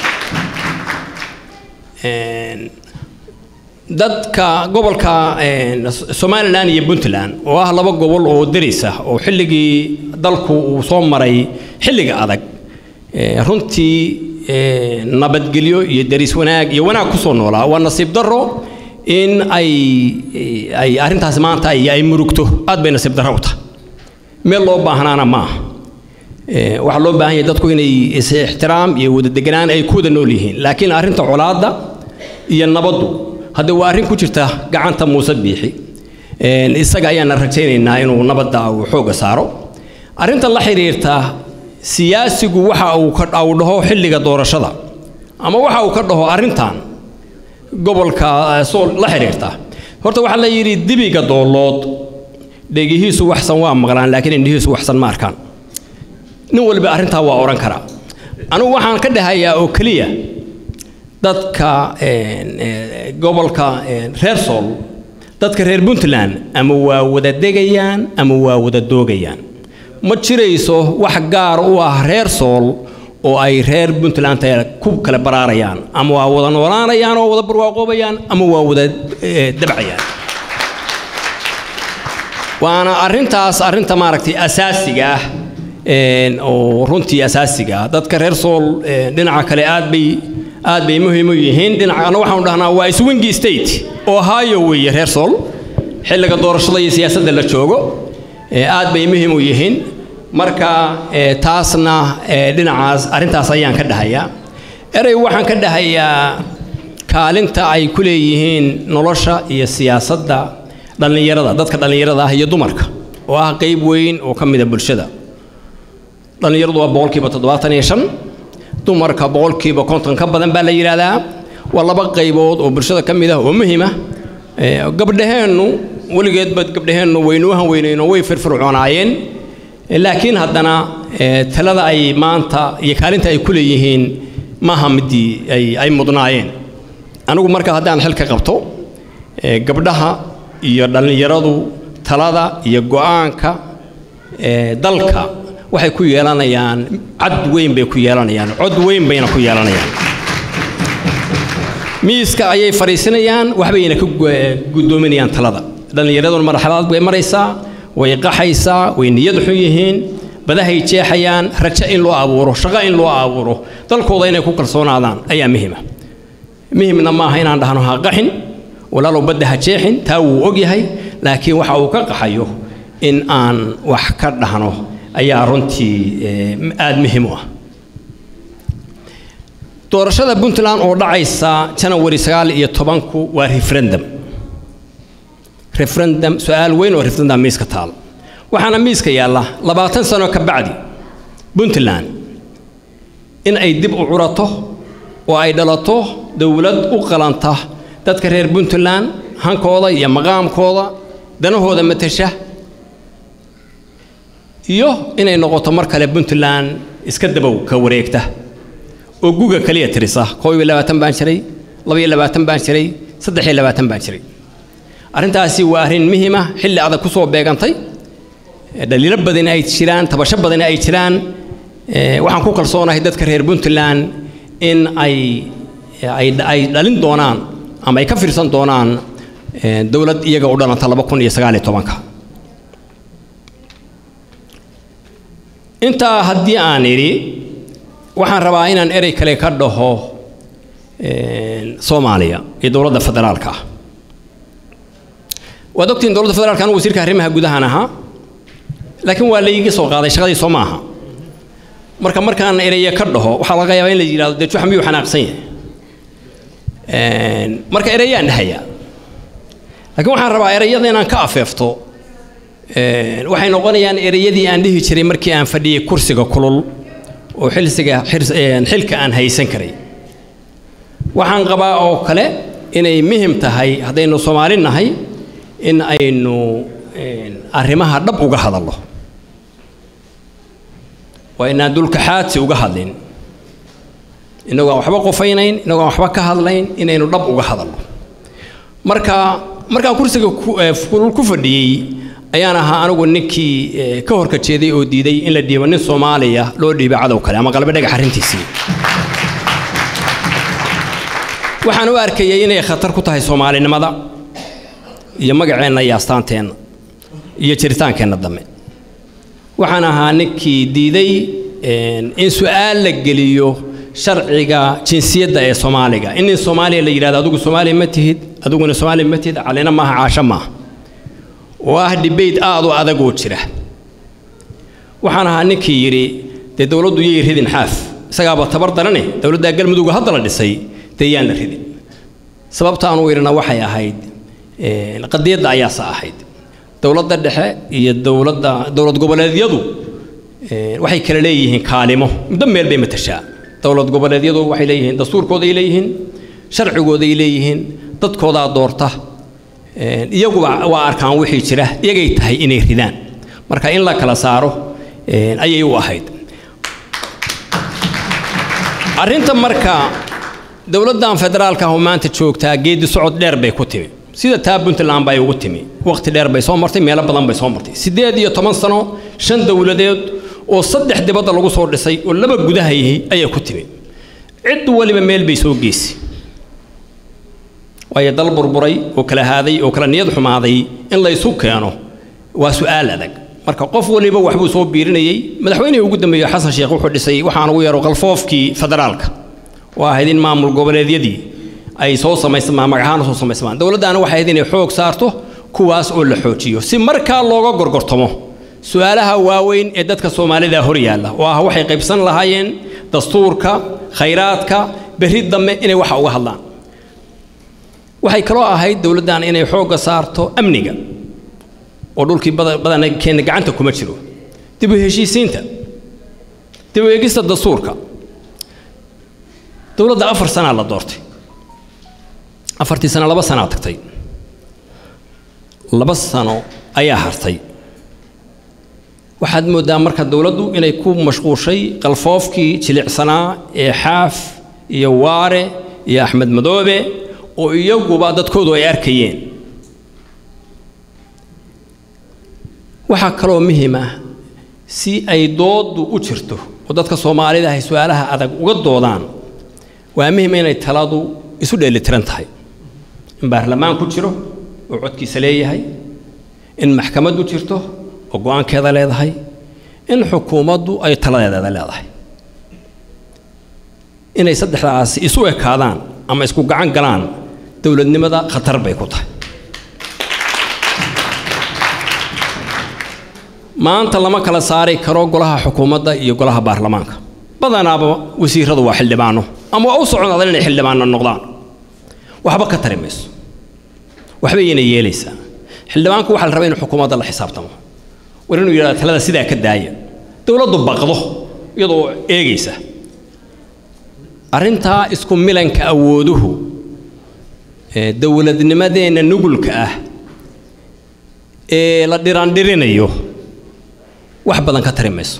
dadka gobolka Somaliland iyo Puntland oo ah laba gobol oo deris ah oo xilligii dalku uu soo maray xilliga adag runtii nabadgelyo iyo deris wanaag iyo wanaag ku soo noolaa waa nasiib darro in ay ay arintaas maanta ay murugto aad bay nasiib darro u tahay meel loo baahnaana ma aha waxa loo baahan yahay dadku inay is ixtiraam iyo wada deganaan ay ku wada nool yihiin laakiin arinta colaadda iyo nabaddu hadda waa arrin ku jirta gacanta Muuse Biixi een isaga ayaana rajaynaynaa inuu nabadda uu xooga saaro arinta la xiriirta siyaasigu waxa uu ka dhaw xilliga doorashada ama waxa uu ka dhaho arintan gobolka Sool la xiriirta horta waxa la yiri dibiga doolood deegihiisu waxsan waa maqlaan laakiin indhihiisu waxsan ma arkaan nin walba arinta waa oran kara anu waxaan ka dhahayaa oo kaliya dadka gobolka reer Sool dadka reer Puntland ama waa wada degayaan ama waa wada doogayaan ma jirayso wax gaar u ah reer Sool oo ay reer Puntland ku kala baraarayaan ama waa wada noolaanayaan oo wada barwaaqoobayaan ama waa wada dabcayaan waana arintaas arinta maaragtay asaasiga ah een oo runtii asaasiga dadka reer Sool dhinaca kale aad bay aad bay muhiim u yihiin dhinaca ana waxaan dhahnaa waa swing state oo haayo weeye reer Sool xilliga doorashada iyo siyaasadda la joogo aad bay muhiim u yihiin marka taasna dhinacaas arintaas ayaan ka dhahayaa eray waxaan ka dhahayaa kaalinta ay ku leeyihiin nolosha iyo siyaasadda dhalinyarada dadka dhalinyarada ah iyo dumarka oo ah qayb weyn oo ka mid ah bulshada dhalinyaradu waa boqolkiiba toddobaatan iyo shan dumarka boqolkiiba konton ka badan baa la yiraahdaa waa laba qaybood oo bulshada ka mid ah oo muhiim ah gabdhaheenu waligeed bad gabdhaheenu weynuuhan weynayno way firfircoonaayeen laakiin haddana talada ay maanta iyo kaalinta ay ku leeyihiin maaha midii ay ay mudnaayeen anigu marka haddaan xilka qabto gabdhaha iyo dhalinyaradu talada iyo go'aanka dalka waxay ku yeelanayaan cad weyn bay ku yeelanayaan cod weyn bayna ku yeelanayaan miiska ayay fariisinayaan waxbayna ku gudoominayaan talada dhalinyaradu marxalad bay maraysaa way qaxaysaa way niyad xun yihiin badahay jeexayaan rajo in loo abuuro shaqo in loo abuuro dalkooda inay ku kalsoonaadaan ayaa muhiim ah muhiimna ma aha inaan dhahno ha qaxin walaalo badda ha jeexin taa wuu og yahay laakiin waxa uu ka qaxayo in aan wax ka dhahno ayaa runtii aad muhiim u ah doorashada Puntland oo dhacaysa January sagaal iyo tobanku waa referendum referendum su'aal weyn oo referendum miiska taal waxaana miiska yaala labaatan sano ka bacdi Puntland in ay dib u curato oo ay dhalato dawlad u qalanta dadka reer Puntland hankooda iyo maqaamkooda danahooda matasha iyo inay noqoto mar kale Puntland iska dabow ka wareegta oo guga kaliya tirisa koob iyo labaatan baan jiray laba iyo labaatan baan jiray saddex iyo labaatan baan jiray arrintaasi waa arrin muhiim ah xilli adag ku soo beegantay dhaliilo badan ay jiraan tabasho badan ay jiraan waxaan ku kalsoonahay dadka reer Puntland in ay ay ay dhalin doonaan ama ay ka fiirsan doonaan dawlad iyaga u dhalanta laba kun iyo sagaal iyo toban inta haddii aan iri waxaan rabaa inaan erey kale ka dhaho Soomaaliya iyo dawladda federaalka ah waa doctor dawladda federaalka uu wasiirka arrimaha gudaha ahaa laakiin waa la iga soo qaaday shaqadii Soomaaliya marka markaan erey ka dhaho waxa laga yaabaa in la yiraahdo dad wax miyuu xanaaqsan yahay een marka ereyaan dhahaya laakiin waxaan rabaa ereyada inaan ka afeefto een waxay noqonayaan ereyadii aan dhihi jiray markii aan fadhiyay kursiga kulul oo xilsiga xilka aan haysan karay waxaan qabaa oo kale inay muhiim tahay hadaynu Soomaali nahay in aynu arrimaha dhab uga hadalno waa inaan dulka xaadsi uga hadlin inagoo waxba qofaynayn inagoo waxba ka hadlayn inaynu dhab uga hadalno marka markaan kursiga kulul ku fadhiyay ayaan ahaa anigu ninkii ka horka jeeday oo diiday in la dhiibo nin Soomaaliya loo dhiibay cadow kale ama qalbe dhagax arintiisii waxaan u arkayay inay khatar ku tahay Soomaalinimada iyo magaceena iyo astaanteena iyo jiritaankeena dambe waxaan ahaa ninkii diiday in su'aal la geliyo sharciga jinsiyadda ee Soomaaliga in Soomaaliya la yiraahdo adigu Soomaali ma tihid adiguna Soomaali ma tihid caleena ma aha caasha ma waa debate aad u adag oo jira waxaan ahaa ninkii yiri de dawladdu yey ridin xaaf isagaaba tabar darane dawladda galmudug hadda la dhisay deeyaan la ridin sababta aan u weerina waxay ahayd ee qadiyada ayaa saahayd dawladda dhexe iyo dawladda dawlad goboleedyadu ee waxay kala leeyihiin kaalimo muddo meel bay matashaa dawlad goboleedyadu waxay leeyihiin dastuurkooda ay leeyihiin sharcigooda ay leeyihiin dadkooda doorta ee iyagu waa arkaan wixii jira iyagay tahay inay ridaan marka in la kala saaro ee ayay u ahayd arrinta marka dawladdan federaalka oo maanta joogta geedi socod dheer bay ku timi sida taa Puntland bay ugu timi waqti dheer bay soo martay meel badan bay soo martay sideed iyo toban sano shan dawladeed oo saddex dibadda lagu soo dhisay oo laba gudaha yahay ayay ku timi cid waliba meel bay soo geysay way dal burburay oo kala haaday oo kala niyad xumaaday in la isu keeno waa su'aal adag marka qof waliba wax buu soo biirinayay madaxweynaha ugu dambeeyay Xasan Sheekh wuxuu dhisay waxaan ugu yeero qalfoofkii federaalka waa haydin maamul goboleedyadii ay soo sameysmaan magacaana soo sameysmaan dawladdaana waxay haydin inay xoog saarto kuwaas oo la xoojiyo si marka looga gorgortamo su'aalaha waaweyn ee dadka Soomaalida hor yaala oo ah waxay qaybsan lahaayeen dastuurka khayraadka bari dambe inay wax uga hadlaan waxay kaloo ahayd dawladdan inay xoog saarto amniga oo dhulkii badan keen gacanta kuma jiro dib u heshiisiinta dib u eegista dastuurka dawladda afar sano la doortay afartii sano laba sano tagtay laba sano ayaa hartay waxaad moodaa marka dawladdu inay ku mashquushay qalfoofkii jilicsanaa ee xaaf iyo waare iyo Axmed Madoobe oo iyaguba dadkoodu ay arkayeen waxa kaloo muhiim ah si ay doodu u jirto oo dadka Soomaalida ay su'aalaha adag uga doodaan waa muhiim inay taladu isu dheelitiran tahay in baarlamaan ku jiro oo codkiisa leeyahay in maxkamaddu jirto oo go'aankeeda leedahay in xukuumaddu ay taladeeda leedahay inay saddexdaas isu ekaadaan ama isku gacan galaan dawladnimada khatar bay ku tahay maanta lama kala saari karo golaha xukuumadda iyo golaha baarlamaanka badanaaba wasiiradu waa xildhibaano ama waa u socdaan inay xildhibaano noqdaan waxba ka tari mayso waxba inay yeelaysaa xildhibaanku waxa la rabaa in xukuumadda la xisaabtamo war inuu yiraahdo talada sidaa ka daaya dawladdu baqdo iyadoo eegaysa arrinta isku milanka awooduhu dowladnimadeena nugulka ah ee la dhiraandhirinayo wax badan ka tari mayso.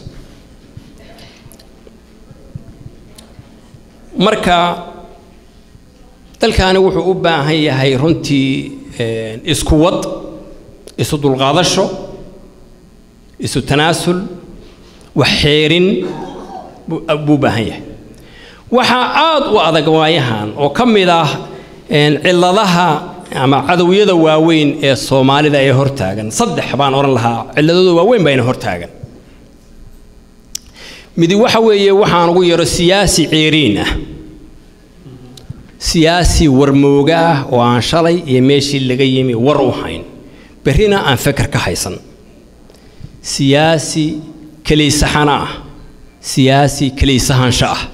marka dalkaani wuxuu u baahan yahay runtii isku wad, isu dulqaadasho, isu tanaasul, wax xeerin buu baahan yahay. waxaa aad u adag waayahan oo ka mid ah cilladaha ama cadawiyada waaweyn ee Soomaalida ee hortaagan. saddex baan oran lahaa cilladooda waaweyn bayna hortaagan. midi waxa weeye waxaan ugu yaro siyaasi ceeriin ah, siyaasi warmooga ah oo aan shalay iyo meeshii laga yimi war u hayn, berrina aan fikir ka haysan. siyaasi kaliisaxana ah, siyaasi kaliisahansha ah,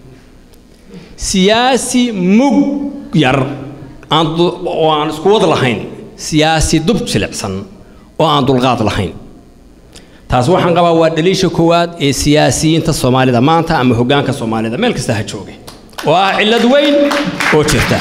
siyaasi mug yar oo aan isku wad lahayn, siyaasi dub jilicsan oo aan dulqaad lahayn. taas waxaan qabaa waa dhaliisha koowaad ee siyaasiyiinta Soomaalida maanta ama hoggaanka Soomaalida meel kasta ha joogay, oo ah cillad weyn oo jirta.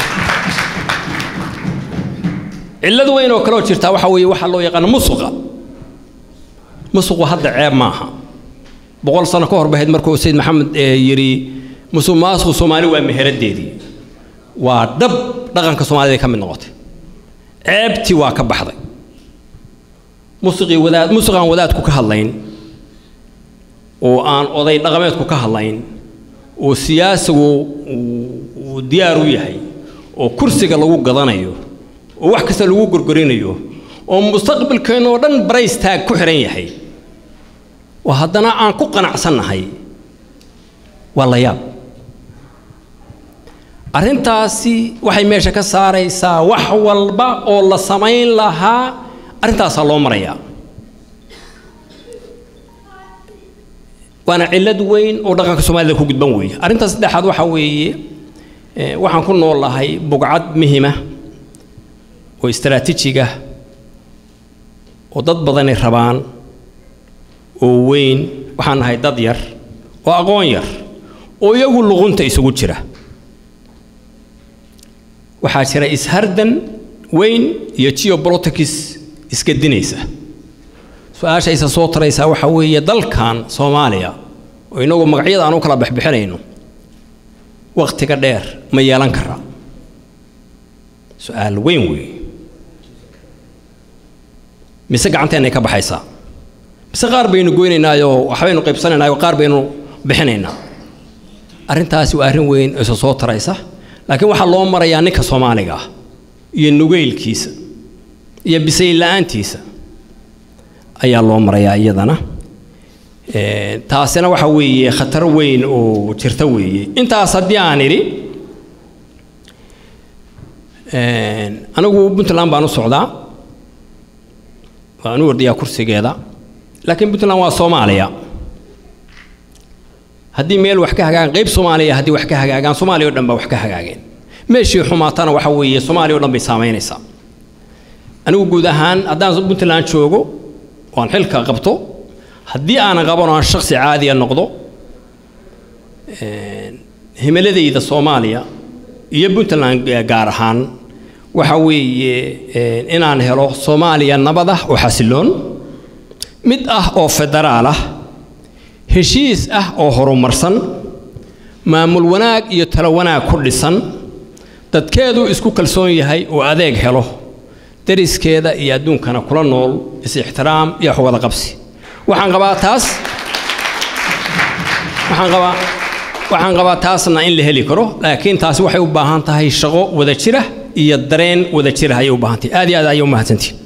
cillad weyn oo kale oo jirta waxa weeye waxa loo yaqaan musuqa. musuqu hadda ceeb maaha. boqol sano ka hor bahayd markuu Sayid Maxamed yiri musuq maasuq Soomaali waa meheradeedii, waa dab dhaqanka Soomaalida ka mid noqotay. ceebti waa ka baxday. musuqi wadaad musuqan wadaadku ka hadlayn oo aan oday dhaqameedku ka hadlayn oo siyaasigu uu diyaar u yahay oo kursiga lagu gadanayo oo wax kasta lagu gurgurinayo oo mustaqbalkeena oo dhan price tag ku xiran yahay oo haddana aan ku qanacsanahay waa la yaab. arrintaasi waxay meesha ka saaraysaa wax walba oo la samayn lahaa arrintaas loo marayaa. waana cillad weyn oo dhaqanka Soomaalida ku gudban weeye. arrintaas saddexaad waxa weeye waxaan ku noolahay bugcad muhiima oo istaraatiijiga oo dad badan ay rabaan oo weyn. waxaan nahay dad yar oo aqoon yar oo iyagu luqunta isugu jira. waxaa jira ishardan weyn iyo geopolitics iska dinaysa. su-aasha isa soo taraysaa waxa weeye dalkan Soomaaliya oo inagu magacyada aan u kala baxbixinayno waqtiga dheer ma yeelan karaa? su-aal weyn weey. mise gacanteena ay ka baxaysaa? mise qaar baynu goynaynaayo waxbaynu qaybsanaynaayoo qaar baynu bixinaynaa? arrintaasi waa arrin weyn isa soo taraysa, laakiin waxaa loo marayaa ninka Soomaaliga ah iyo nugeylkiisa iyo bisay la'aantiisa ayaa loo marayaa iyadana. taasina waxa weeye khatar weyn oo jirta weeye. intaas haddii aan idhi anigu Puntland baan u socdaa, waan u wardiyaa kursigeeda, laakiin Puntland waa Soomaaliya. haddii meel wax ka hagaagan qayb Soomaaliya haddii wax ka hagaagan Soomaaliya oo dhan baa wax ka hagaageen. meeshii xumaatana waxa weeye Soomaaliya oo dhan bay saameynaysaa. anigu guud ahaan haddaan Puntland joogo waan xilka qabto, haddii aanan qaban oo aan shakhsi caadi ah noqdo, himiladayda Soomaaliya iyo Puntland gaar ahaan waxa weeye inaan helo Soomaaliya nabad ah oo xasiloon, mid ah oo federaal ah, heshiis ah oo horumarsan, maamul wanaag iyo talo wanaag ku dhisan, dadkeedu isku kalsoon yahay oo adeeg helo, dariskeeda iyo adduunkana kula nool is ixtiraam iyo wada qabsi. waxaan qabaa taas waxaan qabaa waxaan qabaa taasna in la heli karo, laakiin taasi waxay u baahan tahay shaqo wada jira iyo dareen wada jira ayay u baahan tahay. aad iyo aad ayay u mahadsantihiin.